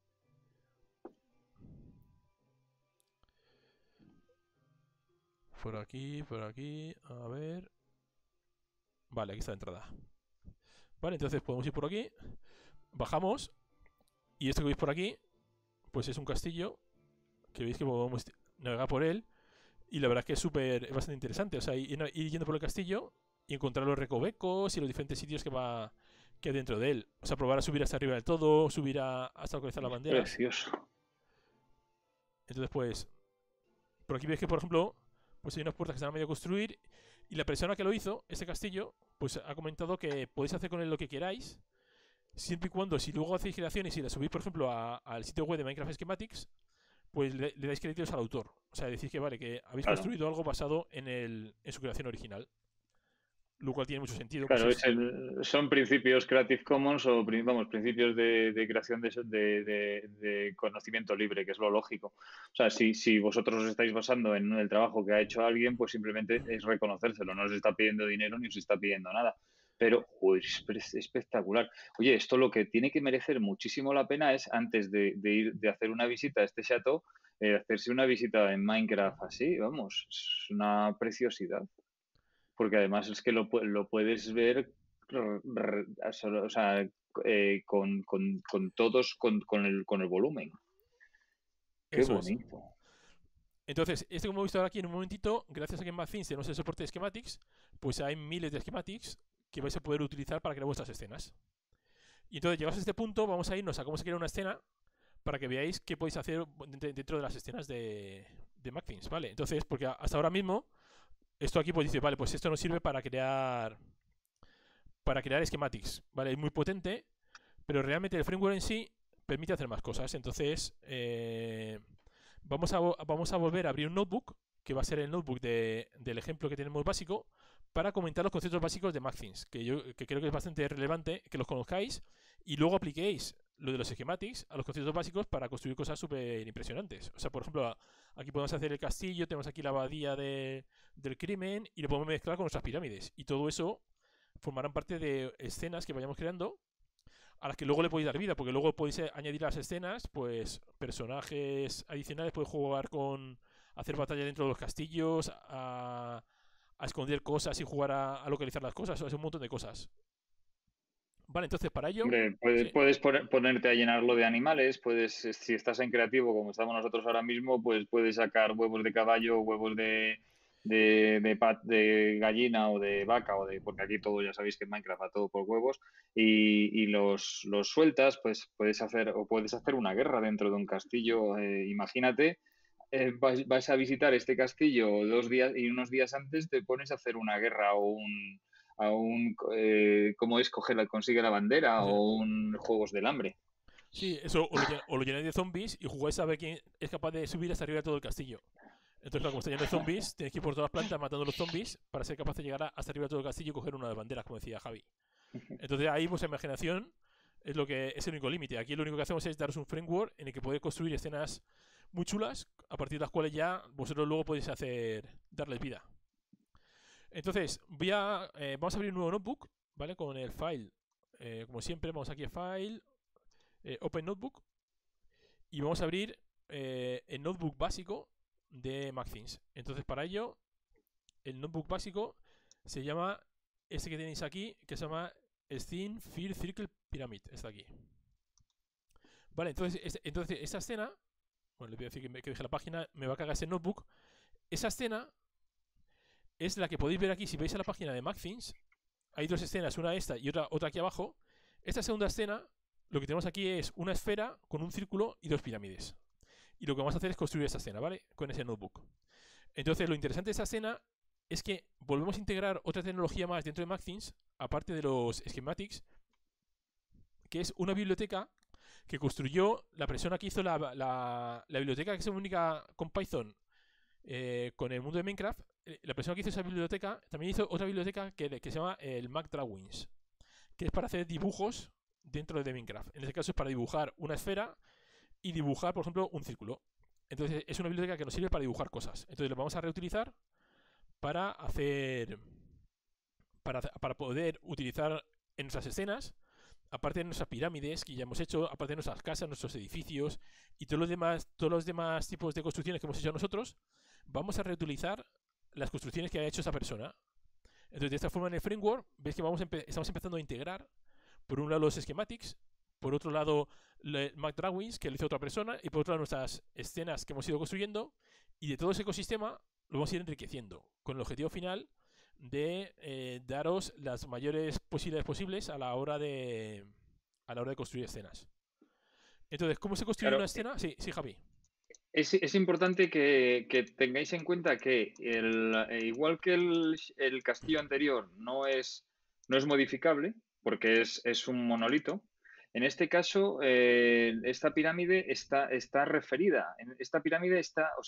Por aquí, a ver. Vale, aquí está la entrada. Vale, entonces podemos ir por aquí. Bajamos. Y esto que veis por aquí, pues es un castillo que veis que podemos navegar por él. Y la verdad es que es bastante interesante. O sea, ir yendo por el castillo y encontrar los recovecos y los diferentes sitios que hay dentro de él. O sea, probar a subir hasta arriba del todo, subir hasta localizar las banderas. Precioso. Entonces, pues, por aquí veis que, por ejemplo, pues hay unas puertas que están a medio construir. Y la persona que lo hizo, ese castillo, pues ha comentado que podéis hacer con él lo que queráis. Siempre y cuando, si luego hacéis creaciones y la subís, por ejemplo, al sitio web de Minecraft Schematics, pues le dais créditos al autor. O sea, decís que vale, que habéis construido algo basado en su creación original. Lo cual tiene mucho sentido. Claro, Pues son principios Creative Commons o principios de creación de conocimiento libre, que es lo lógico. O sea, si vosotros os estáis basando en el trabajo que ha hecho alguien, pues simplemente es reconocérselo. No os está pidiendo dinero ni os está pidiendo nada. Pero, joder, es espectacular. Oye, esto lo que tiene que merecer muchísimo la pena es, antes de hacer una visita a este chateau, hacerse una visita en Minecraft así, vamos, es una preciosidad. Porque además es que lo puedes ver, o sea, con todos, con el volumen. Qué eso bonito. Entonces, esto como hemos visto ahora aquí en un momentito, gracias a que en MathThings tenemos el soporte de schematics, pues hay miles de schematics que vais a poder utilizar para crear vuestras escenas. Y entonces, llegados a este punto, vamos a irnos a cómo se crea una escena para que veáis qué podéis hacer dentro de las escenas de MathThings, ¿vale? Entonces, porque hasta ahora mismo, esto aquí pues dice, vale, pues esto nos sirve para crear schematics, ¿vale? Es muy potente, pero realmente el framework en sí permite hacer más cosas. Entonces, vamos a volver a abrir un notebook, que va a ser el notebook del ejemplo que tenemos básico, para comentar los conceptos básicos de MathThings, que creo que es bastante relevante que los conozcáis y luego apliquéis lo de los schematics a los conceptos básicos para construir cosas súper impresionantes. O sea, por ejemplo, aquí podemos hacer el castillo, tenemos aquí la abadía del crimen y lo podemos mezclar con nuestras pirámides. Y todo eso formarán parte de escenas que vayamos creando a las que luego le podéis dar vida, porque luego podéis añadir a las escenas pues personajes adicionales, podéis jugar con hacer batalla dentro de los castillos, a esconder cosas y jugar a localizar las cosas, o sea, un montón de cosas. Vale, entonces para ello... Hombre, puedes ponerte a llenarlo de animales, si estás en creativo como estamos nosotros ahora mismo, pues puedes sacar huevos de caballo, huevos de gallina o de vaca, porque aquí todo, ya sabéis que en Minecraft va todo por huevos, y los sueltas, pues puedes hacer una guerra dentro de un castillo. Imagínate, vas a visitar este castillo 2 días y unos días antes te pones a hacer una guerra ¿cómo es? Consigue la bandera o Juegos del Hambre. Sí, eso, o lo llenáis de zombies y jugáis a ver quién es capaz de subir hasta arriba de todo el castillo. Entonces, claro, como está lleno de zombies, tenéis que ir por todas las plantas matando a los zombies para ser capaz de llegar hasta arriba de todo el castillo y coger una de las banderas, como decía Javi. Entonces ahí vuestra imaginación es el único límite. Aquí lo único que hacemos es daros un framework en el que podéis construir escenas muy chulas, a partir de las cuales ya vosotros luego podéis darles vida. Entonces, vamos a abrir un nuevo notebook, ¿vale? Con el file, como siempre, vamos aquí a File, Open Notebook, y vamos a abrir el notebook básico de MathThings. Entonces, para ello, el notebook básico se llama este que tenéis aquí, que se llama Scene Fear Circle Pyramid. Está aquí. Vale, entonces esta escena, bueno, le voy a decir que deje la página, me va a cargar ese notebook. Esa escena es la que podéis ver aquí. Si veis a la página de MathThings, hay dos escenas, una esta y otra aquí abajo. Esta segunda escena, lo que tenemos aquí es una esfera con un círculo y dos pirámides. Y lo que vamos a hacer es construir esa escena, ¿vale? Con ese notebook. Entonces, lo interesante de esta escena es que volvemos a integrar otra tecnología más dentro de MathThings, aparte de los schematics, que es una biblioteca que construyó la persona que hizo la biblioteca que se comunica con Python con el mundo de Minecraft. La persona que hizo esa biblioteca también hizo otra biblioteca que se llama el MacDrawings, que es para hacer dibujos dentro de Minecraft. En este caso es para dibujar una esfera y dibujar, por ejemplo, un círculo. Entonces es una biblioteca que nos sirve para dibujar cosas. Entonces lo vamos a reutilizar para hacer... para poder utilizar en nuestras escenas, aparte de nuestras pirámides que ya hemos hecho, aparte de nuestras casas, nuestros edificios y todos los demás tipos de construcciones que hemos hecho nosotros, vamos a reutilizar las construcciones que ha hecho esa persona. Entonces, de esta forma en el framework, veis que estamos empezando a integrar, por un lado los schematics, por otro lado Mac Drawings, que lo hizo otra persona, y por otro lado nuestras escenas que hemos ido construyendo, y de todo ese ecosistema lo vamos a ir enriqueciendo, con el objetivo final de daros las mayores posibilidades posibles a la hora de construir escenas. Entonces, ¿cómo se construye una escena? Sí, sí, Javi. Es importante que tengáis en cuenta que igual que el castillo anterior no es modificable, porque es un monolito, en este caso esta pirámide está referida. Esta pirámide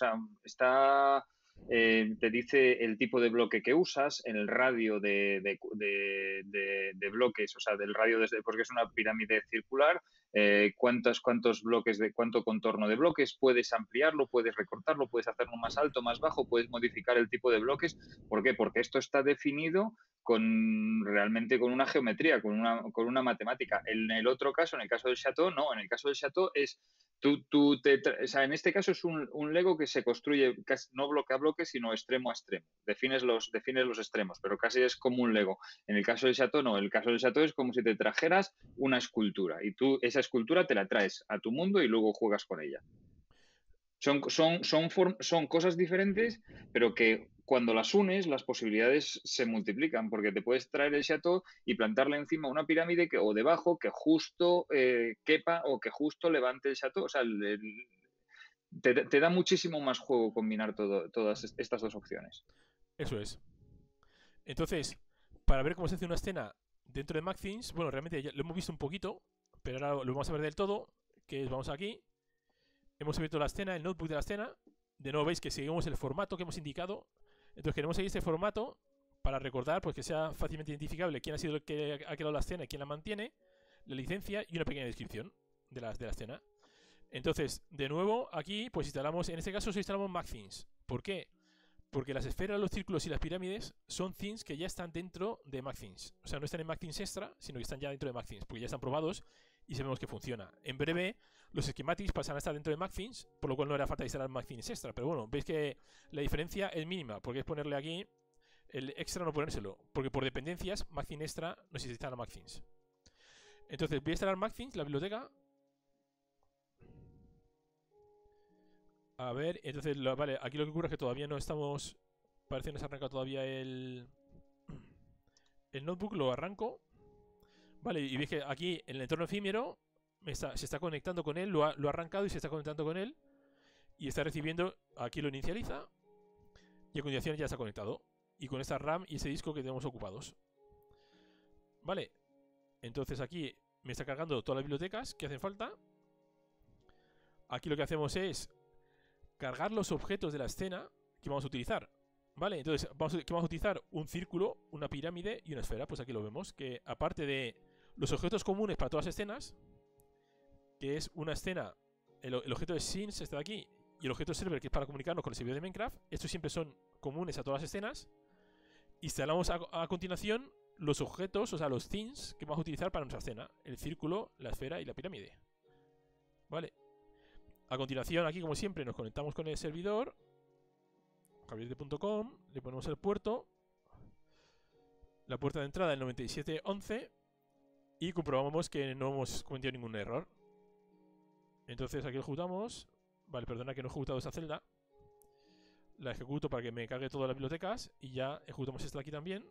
te dice el tipo de bloque que usas, el radio de bloques, o sea, del radio porque es una pirámide circular, cuántos bloques, cuánto contorno de bloques, puedes ampliarlo, puedes recortarlo, puedes hacerlo más alto, más bajo, puedes modificar el tipo de bloques. ¿Por qué? Porque esto está definido realmente con una geometría, con una matemática. En el otro caso, en el caso del Chateau, no. En el caso del Chateau es o sea, en este caso es un Lego que se construye casi, no bloque a bloque, sino extremo a extremo. Defines los extremos, pero casi es como un Lego. En el caso del Chateau, no. En el caso del Chateau es como si te trajeras una escultura y tú esa escultura te la traes a tu mundo y luego juegas con ella. Son cosas diferentes, pero que cuando las unes, las posibilidades se multiplican, porque te puedes traer el Chateau y plantarle encima una pirámide o debajo que justo quepa o que justo levante el Chateau. O sea, te da muchísimo más juego combinar todas estas dos opciones. Eso es. Entonces, para ver cómo se hace una escena dentro de MacThings, bueno, realmente ya lo hemos visto un poquito, pero ahora lo vamos a ver del todo, que es, vamos aquí, hemos abierto la escena, el notebook de la escena, de nuevo veis que seguimos el formato que hemos indicado, entonces queremos seguir este formato para recordar, pues que sea fácilmente identificable quién ha sido el que ha creado la escena y quién la mantiene, la licencia y una pequeña descripción de la escena. Entonces, de nuevo, aquí, pues instalamos, en este caso instalamos MacThings. ¿Por qué? Porque las esferas, los círculos y las pirámides son things que ya están dentro de MacThings. O sea, no están en MacThings Extra, sino que están ya dentro de MacThings, porque ya están probados y sabemos que funciona. En breve, los schematics pasan a estar dentro de MacThings, por lo cual no hará falta instalar MacThings Extra. Pero bueno, veis que la diferencia es mínima, porque es ponerle aquí el extra, no ponérselo, porque por dependencias, MacThings Extra no se instala MacThings. Entonces, voy a instalar MacThings, la biblioteca. A ver, entonces, vale, aquí lo que ocurre es que todavía no estamos... Parece que no se arranca todavía el notebook, lo arranco. Vale, y veis que aquí en el entorno efímero se está conectando con él, lo ha arrancado y se está conectando con él. Y está recibiendo, aquí lo inicializa. Y a continuación ya está conectado. Y con esta RAM y ese disco que tenemos ocupados. Vale, entonces aquí me está cargando todas las bibliotecas que hacen falta. Aquí lo que hacemos es cargar los objetos de la escena que vamos a utilizar. Vale, entonces vamos a utilizar un círculo, una pirámide y una esfera. Pues aquí lo vemos, que aparte de los objetos comunes para todas las escenas, que es una escena, el objeto de scenes está aquí, y el objeto server, que es para comunicarnos con el servidor de Minecraft, estos siempre son comunes a todas las escenas. Instalamos a continuación los objetos, o sea, los things que vamos a utilizar para nuestra escena, el círculo, la esfera y la pirámide. Vale. A continuación, aquí como siempre, nos conectamos con el servidor javierde.com, le ponemos el puerto, la puerta de entrada el 9711 y comprobamos que no hemos cometido ningún error. Entonces aquí lo ejecutamos. Vale, perdona que no he ejecutado esta celda. La ejecuto para que me cargue todas las bibliotecas y ya ejecutamos esta de aquí también.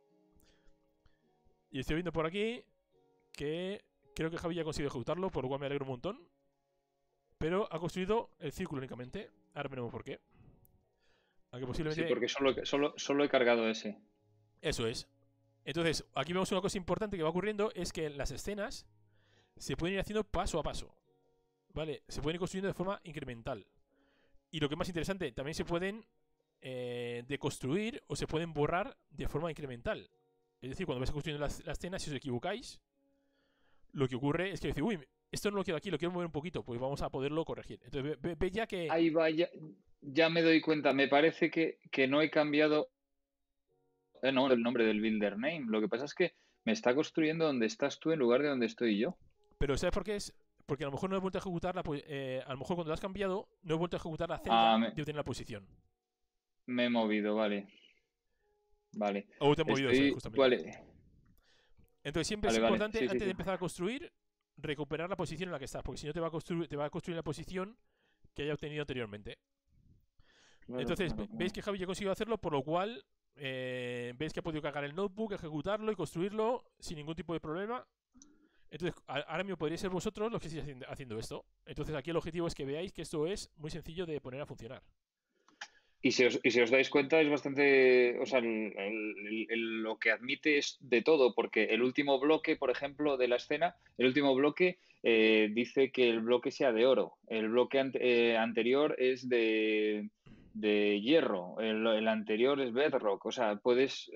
Y estoy viendo por aquí que creo que Javi ya ha conseguido ejecutarlo, por lo cual me alegro un montón. Pero ha construido el círculo únicamente. Ahora veremos por qué. Aunque posiblemente... Sí, porque solo he cargado ese. Eso es. Entonces, aquí vemos una cosa importante que va ocurriendo, es que las escenas se pueden ir haciendo paso a paso. ¿Vale? Se pueden ir construyendo de forma incremental. Y lo que es más interesante, también se pueden deconstruir o se pueden borrar de forma incremental. Es decir, cuando vais construyendo la escena, si os equivocáis, lo que ocurre es que dice, uy, esto no lo quiero aquí, lo quiero mover un poquito, pues vamos a poderlo corregir. Entonces ve ya que... Ahí va, ya me doy cuenta. Me parece que no he cambiado no, el nombre del builder name. Lo que pasa es que me está construyendo donde estás tú en lugar de donde estoy yo. Pero ¿sabes por qué es? Porque a lo mejor no he vuelto a ejecutar a lo mejor cuando lo has cambiado, no he vuelto a ejecutar la celda de obtener la posición. Me he movido, vale. Vale. O te he movido eso, justamente. Vale. Entonces siempre es importante, antes de empezar a construir, recuperar la posición en la que estás, porque si no te va a construir la posición que haya obtenido anteriormente. Claro, entonces, veis que Javi ya ha conseguido hacerlo, por lo cual veis que ha podido cargar el notebook, ejecutarlo y construirlo sin ningún tipo de problema. Entonces, ahora mismo podríais ser vosotros los que estéis haciendo esto. Entonces, aquí el objetivo es que veáis que esto es muy sencillo de poner a funcionar. Y si os dais cuenta, es bastante. O sea, lo que admite es de todo, porque el último bloque, por ejemplo, de la escena, el último bloque dice que el bloque sea de oro. El bloque anterior es de hierro. El anterior es bedrock. O sea, puedes.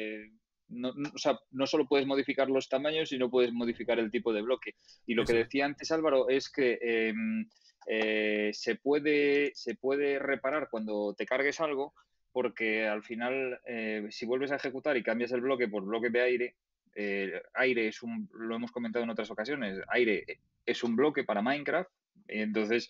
No solo puedes modificar los tamaños, sino puedes modificar el tipo de bloque. Y lo que decía antes Álvaro es que se puede reparar cuando te cargues algo, porque al final, si vuelves a ejecutar y cambias el bloque por bloque de aire, aire es lo hemos comentado en otras ocasiones, aire es un bloque para Minecraft, entonces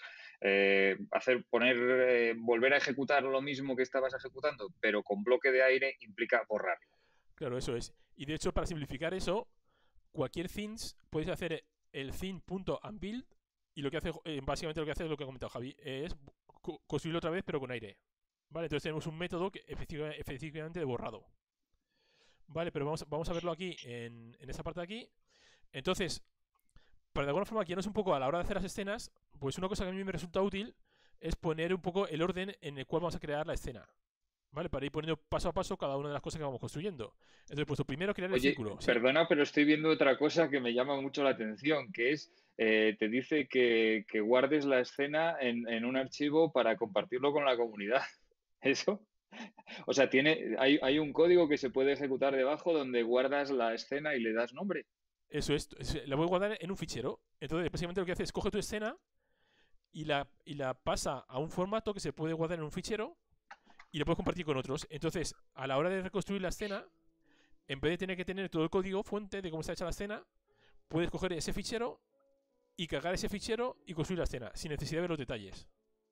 volver a ejecutar lo mismo que estabas ejecutando, pero con bloque de aire implica borrarlo. Claro, eso es. Y de hecho, para simplificar eso, cualquier things puedes hacer el thing.unbuild y lo que hace, básicamente lo que hace es lo que ha comentado Javi, es construirlo otra vez pero con aire. Vale, entonces tenemos un método que efectivamente de borrado. Vale, pero vamos a verlo aquí, en esa parte de aquí. Entonces, para de alguna forma guiarnos un poco a la hora de hacer las escenas, pues una cosa que a mí me resulta útil es poner un poco el orden en el cual vamos a crear la escena. ¿Vale? Para ir poniendo paso a paso cada una de las cosas que vamos construyendo. Entonces, pues lo primero, crear el círculo. Perdona, ¿sí? Pero estoy viendo otra cosa que me llama mucho la atención, que es, te dice que guardes la escena en un archivo para compartirlo con la comunidad. ¿Eso? O sea, hay un código que se puede ejecutar debajo donde guardas la escena y le das nombre. Eso es, la voy a guardar en un fichero. Entonces, básicamente lo que hace es coge tu escena y la pasa a un formato que se puede guardar en un fichero y lo puedes compartir con otros. Entonces, a la hora de reconstruir la escena, en vez de tener que tener todo el código fuente de cómo está hecha la escena, puedes coger ese fichero y cargar ese fichero y construir la escena, sin necesidad de ver los detalles.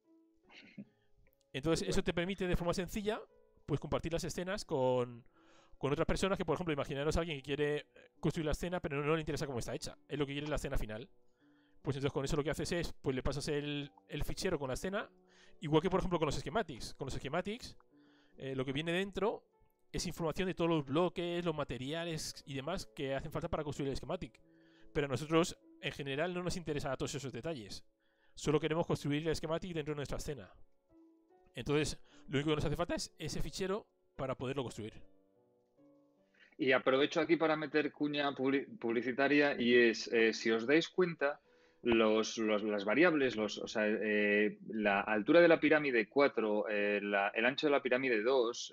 Entonces, eso te permite de forma sencilla pues compartir las escenas con otras personas que, por ejemplo, imaginaros a alguien que quiere construir la escena, pero no le interesa cómo está hecha. Es lo que quiere la escena final. Pues entonces con eso lo que haces es, pues le pasas el fichero con la escena. Igual que, por ejemplo, con los schematics. Con los schematics, lo que viene dentro es información de todos los bloques, los materiales y demás que hacen falta para construir el schematic. Pero a nosotros, en general, no nos interesan todos esos detalles. Solo queremos construir el schematic dentro de nuestra escena. Entonces, lo único que nos hace falta es ese fichero para poderlo construir. Y aprovecho aquí para meter cuña publicitaria y es, si os dais cuenta, las variables, la altura de la pirámide 4, el ancho de la pirámide 2,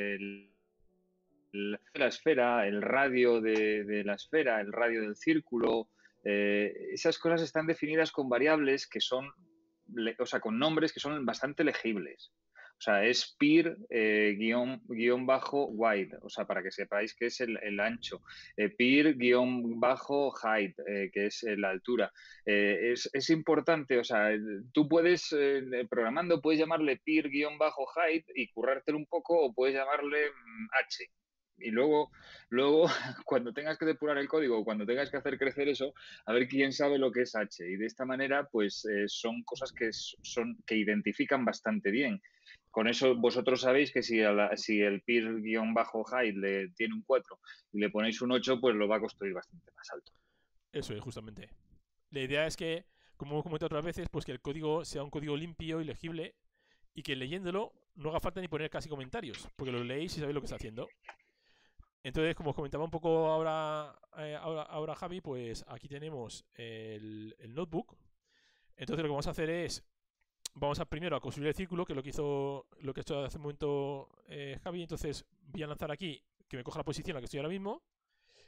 la esfera, el radio de la esfera, el radio del círculo, esas cosas están definidas con variables que son, con nombres que son bastante legibles. O sea, es peer guión bajo wide, o sea, para que sepáis que es el ancho. Peer guión bajo height, que es la altura. Es importante, o sea, tú puedes, programando, puedes llamarle peer guión bajo height y currártelo un poco, o puedes llamarle h. Y luego, cuando tengas que depurar el código, cuando tengas que hacer crecer eso, a ver quién sabe lo que es h. Y de esta manera, pues son cosas que identifican bastante bien. Con eso vosotros sabéis que si el peer-height le tiene un 4 y le ponéis un 8, pues lo va a construir bastante más alto. Eso es, justamente. La idea es que, como hemos comentado otras veces, pues que el código sea un código limpio y legible y que leyéndolo no haga falta ni poner casi comentarios, porque lo leéis y sabéis lo que está haciendo. Entonces, como os comentaba un poco ahora Javi, pues aquí tenemos el notebook. Entonces lo que vamos a hacer es, vamos a primero a construir el círculo, que es lo que ha hecho hace un momento Javi. Entonces voy a lanzar aquí, que me coja la posición en la que estoy ahora mismo.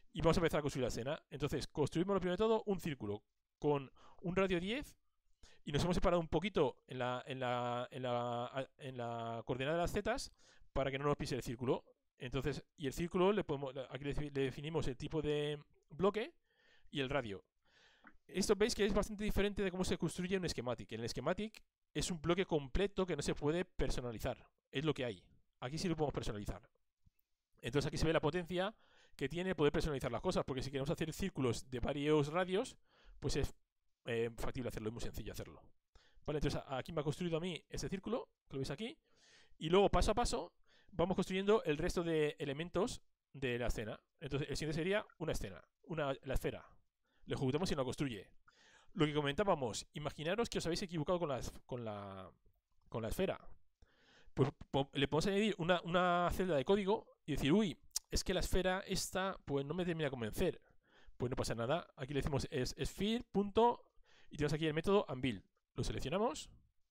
y vamos a empezar a construir la escena. Entonces, construimos lo primero de todo un círculo con un radio 10 y nos hemos separado un poquito en la coordenada de las zetas para que no nos pise el círculo. Entonces, y el círculo aquí le definimos el tipo de bloque y el radio. Esto veis que es bastante diferente de cómo se construye un schematic. En el schematic es un bloque completo que no se puede personalizar. Es lo que hay. Aquí sí lo podemos personalizar. Entonces aquí se ve la potencia que tiene poder personalizar las cosas, porque si queremos hacer círculos de varios radios, pues es factible hacerlo, es muy sencillo hacerlo. Vale, entonces aquí me ha construido a mí ese círculo, que lo veis aquí, y luego paso a paso vamos construyendo el resto de elementos de la escena. Entonces el siguiente sería una escena, la esfera. Lo ejecutamos y lo construye. Lo que comentábamos, imaginaros que os habéis equivocado con la esfera. Pues le podemos añadir una celda de código y decir, uy, es que la esfera esta pues no me termina de convencer. Pues no pasa nada. Aquí le decimos sphere, punto, y tenemos aquí el método unbuild. Lo seleccionamos,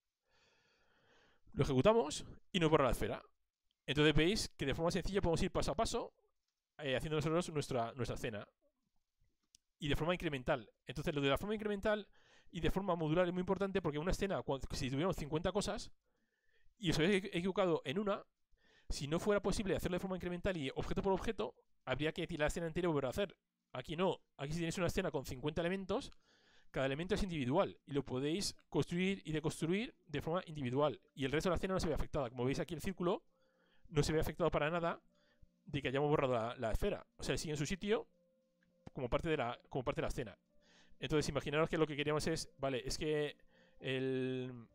lo ejecutamos y nos borra la esfera. Entonces veis que de forma sencilla podemos ir paso a paso haciendo nosotros nuestra escena. Y de forma incremental. Entonces lo de la forma incremental y de forma modular es muy importante porque una escena, si tuviéramos 50 cosas y os habéis equivocado en una, si no fuera posible hacerlo de forma incremental y objeto por objeto, habría que tirar la escena entera y volver a hacer. Aquí no. Aquí si tenéis una escena con 50 elementos, cada elemento es individual y lo podéis construir y deconstruir de forma individual. Y el resto de la escena no se ve afectada. Como veis aquí el círculo no se ve afectado para nada de que hayamos borrado la esfera. O sea, sigue en su sitio como parte de la escena. Entonces, imaginaros que lo que queríamos es, vale, es que el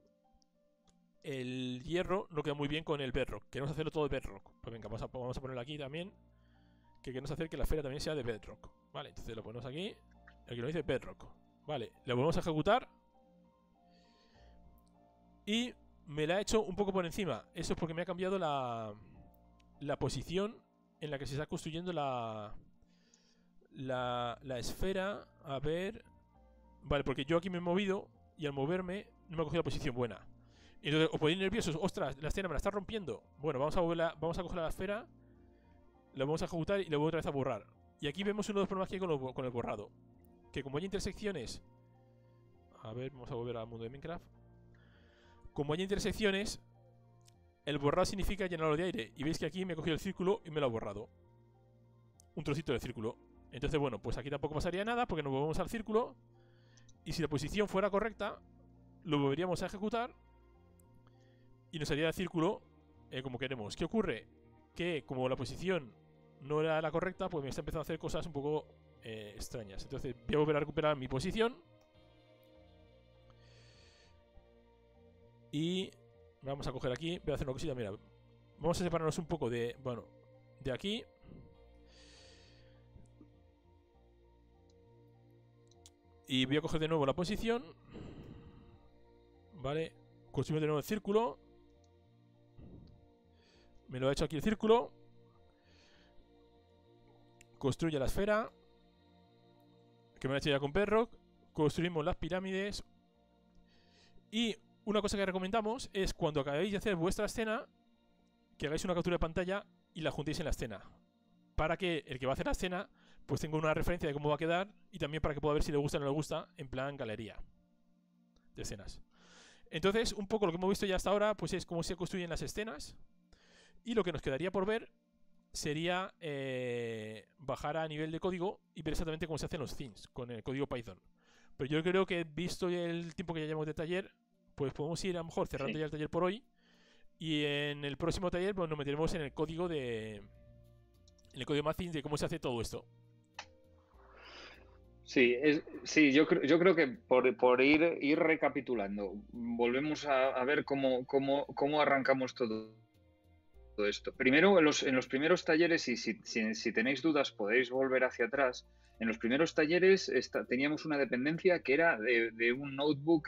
hierro no queda muy bien con el bedrock. Queremos hacerlo todo de bedrock. Pues venga, vamos a ponerlo aquí también, que queremos hacer que la esfera también sea de bedrock. Vale, entonces lo ponemos aquí. Aquí lo dice bedrock. Vale, lo volvemos a ejecutar. Y me la ha hecho un poco por encima. Eso es porque me ha cambiado la posición en la que se está construyendo la esfera. A ver. Vale, porque yo aquí me he movido y al moverme no me ha cogido la posición buena. Entonces os podéis nerviosos. Ostras, la escena me la está rompiendo. Bueno, vamos a coger la esfera, la vamos a ejecutar y la voy otra vez a borrar. Y aquí vemos uno de los problemas que hay con el borrado. Que como hay intersecciones. A ver, vamos a volver al mundo de Minecraft. Como hay intersecciones, el borrado significa llenarlo de aire. Y veis que aquí me he cogido el círculo y me lo ha borrado. Un trocito del círculo. Entonces, bueno, pues aquí tampoco pasaría nada porque nos volvemos al círculo. Y si la posición fuera correcta, lo volveríamos a ejecutar y nos haría el círculo como queremos. ¿Qué ocurre? Que como la posición no era la correcta, pues me está empezando a hacer cosas un poco extrañas. Entonces voy a volver a recuperar mi posición. Y vamos a coger aquí. Voy a hacer una cosita, mira. Vamos a separarnos un poco de aquí. Y voy a coger de nuevo la posición. Vale. Construimos de nuevo el círculo. Me lo ha hecho aquí el círculo. Construye la esfera. Que me lo ha hecho ya con bedrock. Construimos las pirámides. Y una cosa que recomendamos es cuando acabéis de hacer vuestra escena, que hagáis una captura de pantalla y la juntéis en la escena. Para que el que va a hacer la escena pues tengo una referencia de cómo va a quedar y también para que pueda ver si le gusta o no le gusta en plan galería de escenas. Entonces, un poco lo que hemos visto ya hasta ahora pues es cómo se construyen las escenas y lo que nos quedaría por ver sería bajar a nivel de código y ver exactamente cómo se hacen los themes con el código Python. Pero yo creo que visto el tiempo que ya llevamos de taller, pues podemos ir a lo mejor cerrando ya el taller por hoy y en el próximo taller pues nos meteremos en el código Mathings de cómo se hace todo esto. Sí, yo creo que por ir recapitulando, volvemos a ver cómo arrancamos todo esto. Primero, en los primeros talleres, y si tenéis dudas podéis volver hacia atrás, en los primeros talleres teníamos una dependencia que era de un notebook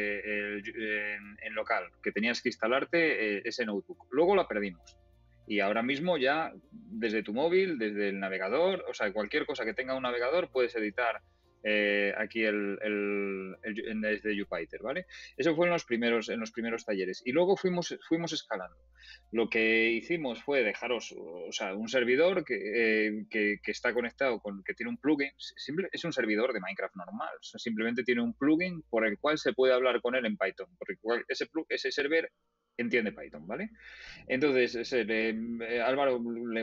en local, que tenías que instalarte ese notebook. Luego la perdimos. Y ahora mismo ya desde tu móvil, desde el navegador, o sea, cualquier cosa que tenga un navegador, puedes editar aquí el desde Jupyter, ¿vale? Eso fue en los primeros talleres. Y luego fuimos escalando. Lo que hicimos fue dejaros, o sea, un servidor que está conectado que tiene un plugin. Es un servidor de Minecraft normal. O sea, simplemente tiene un plugin por el cual se puede hablar con él en Python. Porque ese server entiende Python, ¿vale? Entonces, Álvaro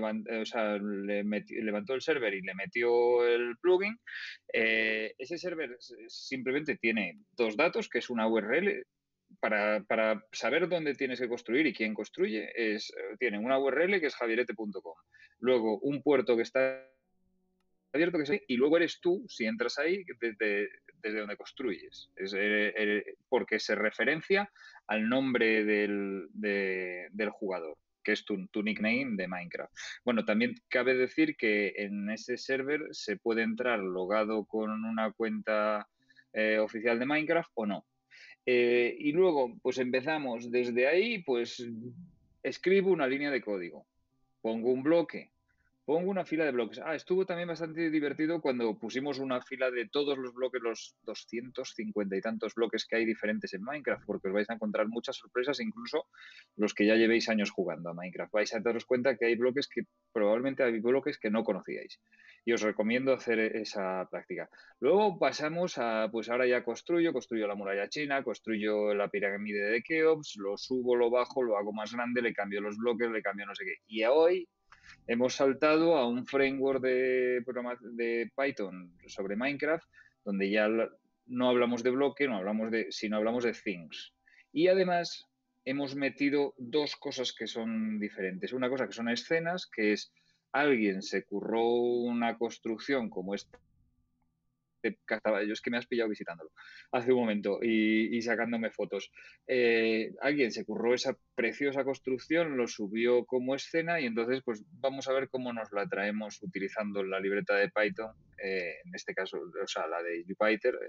levantó el server y le metió el plugin. Ese server simplemente tiene dos datos, que es una URL. Para saber dónde tienes que construir y quién construye, tiene una URL que es javierete.com. Luego, un puerto que está abierto, y luego eres tú, si entras ahí, desde donde construyes. Porque se referencia al nombre del jugador, que es tu nickname de Minecraft. Bueno, también cabe decir que en ese server se puede entrar logado con una cuenta oficial de Minecraft o no. Y luego, pues empezamos desde ahí, pues escribo una línea de código, pongo un bloque, pongo una fila de bloques. Estuvo también bastante divertido cuando pusimos una fila de todos los bloques, los 250 y tantos bloques que hay diferentes en Minecraft, porque os vais a encontrar muchas sorpresas, incluso los que ya llevéis años jugando a Minecraft. Vais a daros cuenta que probablemente hay bloques que no conocíais. Y os recomiendo hacer esa práctica. Luego pasamos pues ahora ya construyo la muralla china, construyo la pirámide de Keops, lo subo, lo bajo, lo hago más grande, le cambio los bloques, le cambio no sé qué. Y hoy hemos saltado a un framework de Python sobre Minecraft, donde ya no hablamos de bloque, sino hablamos de things. Y además hemos metido dos cosas que son diferentes. Una cosa que son escenas, que es alguien se curró una construcción como esta. Yo es que me has pillado visitándolo hace un momento y sacándome fotos. Alguien se curró esa preciosa construcción, lo subió como escena y entonces pues vamos a ver cómo nos la traemos utilizando la libreta de Python, en este caso, o sea, la de Jupyter.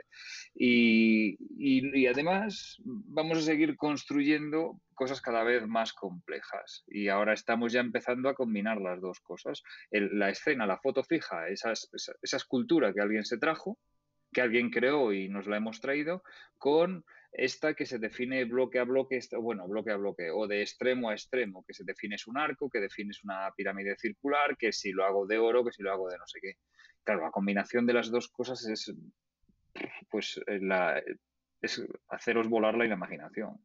Y además vamos a seguir construyendo cosas cada vez más complejas y ahora estamos ya empezando a combinar las dos cosas. La escena, la foto fija, esa escultura que alguien se trajo, que alguien creó y nos la hemos traído, con esta que se define bloque a bloque, bloque a bloque, o de extremo a extremo, que se define es un arco, que defines una pirámide circular, que si lo hago de oro, que si lo hago de no sé qué. Claro, la combinación de las dos cosas es haceros volar la imaginación.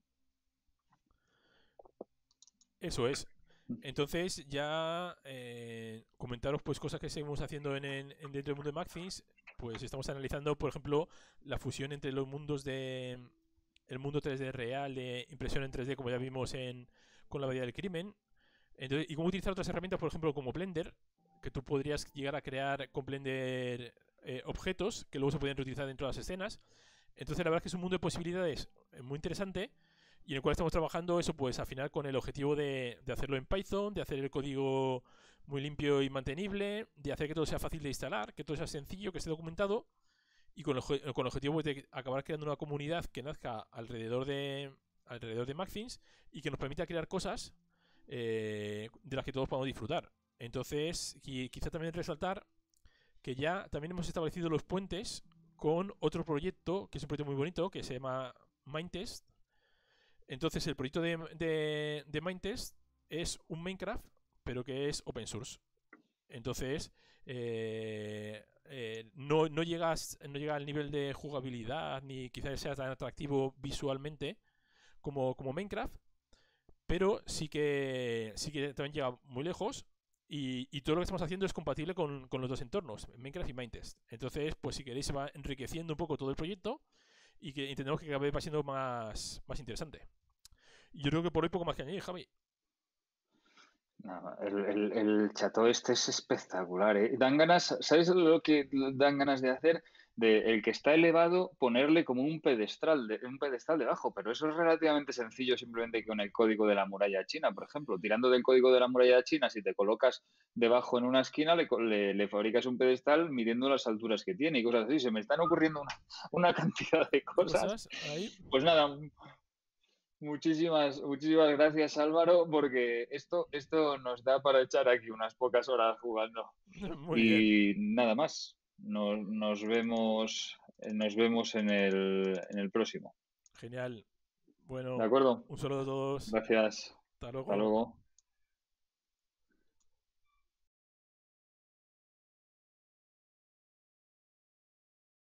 Eso es. Entonces ya comentaros pues cosas que seguimos haciendo dentro del mundo de Maxthings. Pues estamos analizando, por ejemplo, la fusión entre los mundos el mundo 3D real de impresión en 3D, como ya vimos con la variedad del crimen. Entonces, y cómo utilizar otras herramientas, por ejemplo, como Blender, que tú podrías llegar a crear con Blender objetos que luego se pueden reutilizar dentro de las escenas. Entonces la verdad es que es un mundo de posibilidades muy interesante y en el cual estamos trabajando eso pues al final con el objetivo de hacerlo en Python, de hacer el código muy limpio y mantenible, de hacer que todo sea fácil de instalar, que todo sea sencillo, que esté documentado y con el objetivo pues, de acabar creando una comunidad que nazca alrededor de Maxthings y que nos permita crear cosas de las que todos podamos disfrutar. Entonces, quizá también resaltar que ya también hemos establecido los puentes con otro proyecto, que es un proyecto muy bonito, que se llama Minetest. Entonces, el proyecto de Minetest es un Minecraft, pero que es open source. Entonces, no llega al nivel de jugabilidad, ni quizás sea tan atractivo visualmente como Minecraft, pero sí que también llega muy lejos y todo lo que estamos haciendo es compatible con los dos entornos, Minecraft y Minetest. Entonces, pues si queréis se va enriqueciendo un poco todo el proyecto y que entendemos que cada vez va siendo más interesante. Y yo creo que por hoy poco más que añadir, Javi. No, el chato este es espectacular, ¿eh? Dan ganas, ¿sabes lo que dan ganas de hacer? El que está elevado, ponerle como un pedestal debajo, pero eso es relativamente sencillo simplemente con el código de la muralla china, por ejemplo. Tirando del código de la muralla china, si te colocas debajo en una esquina, le fabricas un pedestal midiendo las alturas que tiene y cosas así. Se me están ocurriendo una cantidad de cosas. Ahí. Pues nada, muchísimas gracias, Álvaro, porque esto nos da para echar aquí unas pocas horas jugando. Muy bien. Y nada más. Nos vemos nos vemos en el próximo. Genial. ¿De Bueno, acuerdo? un saludo a todos. Gracias. Hasta Hasta luego. luego.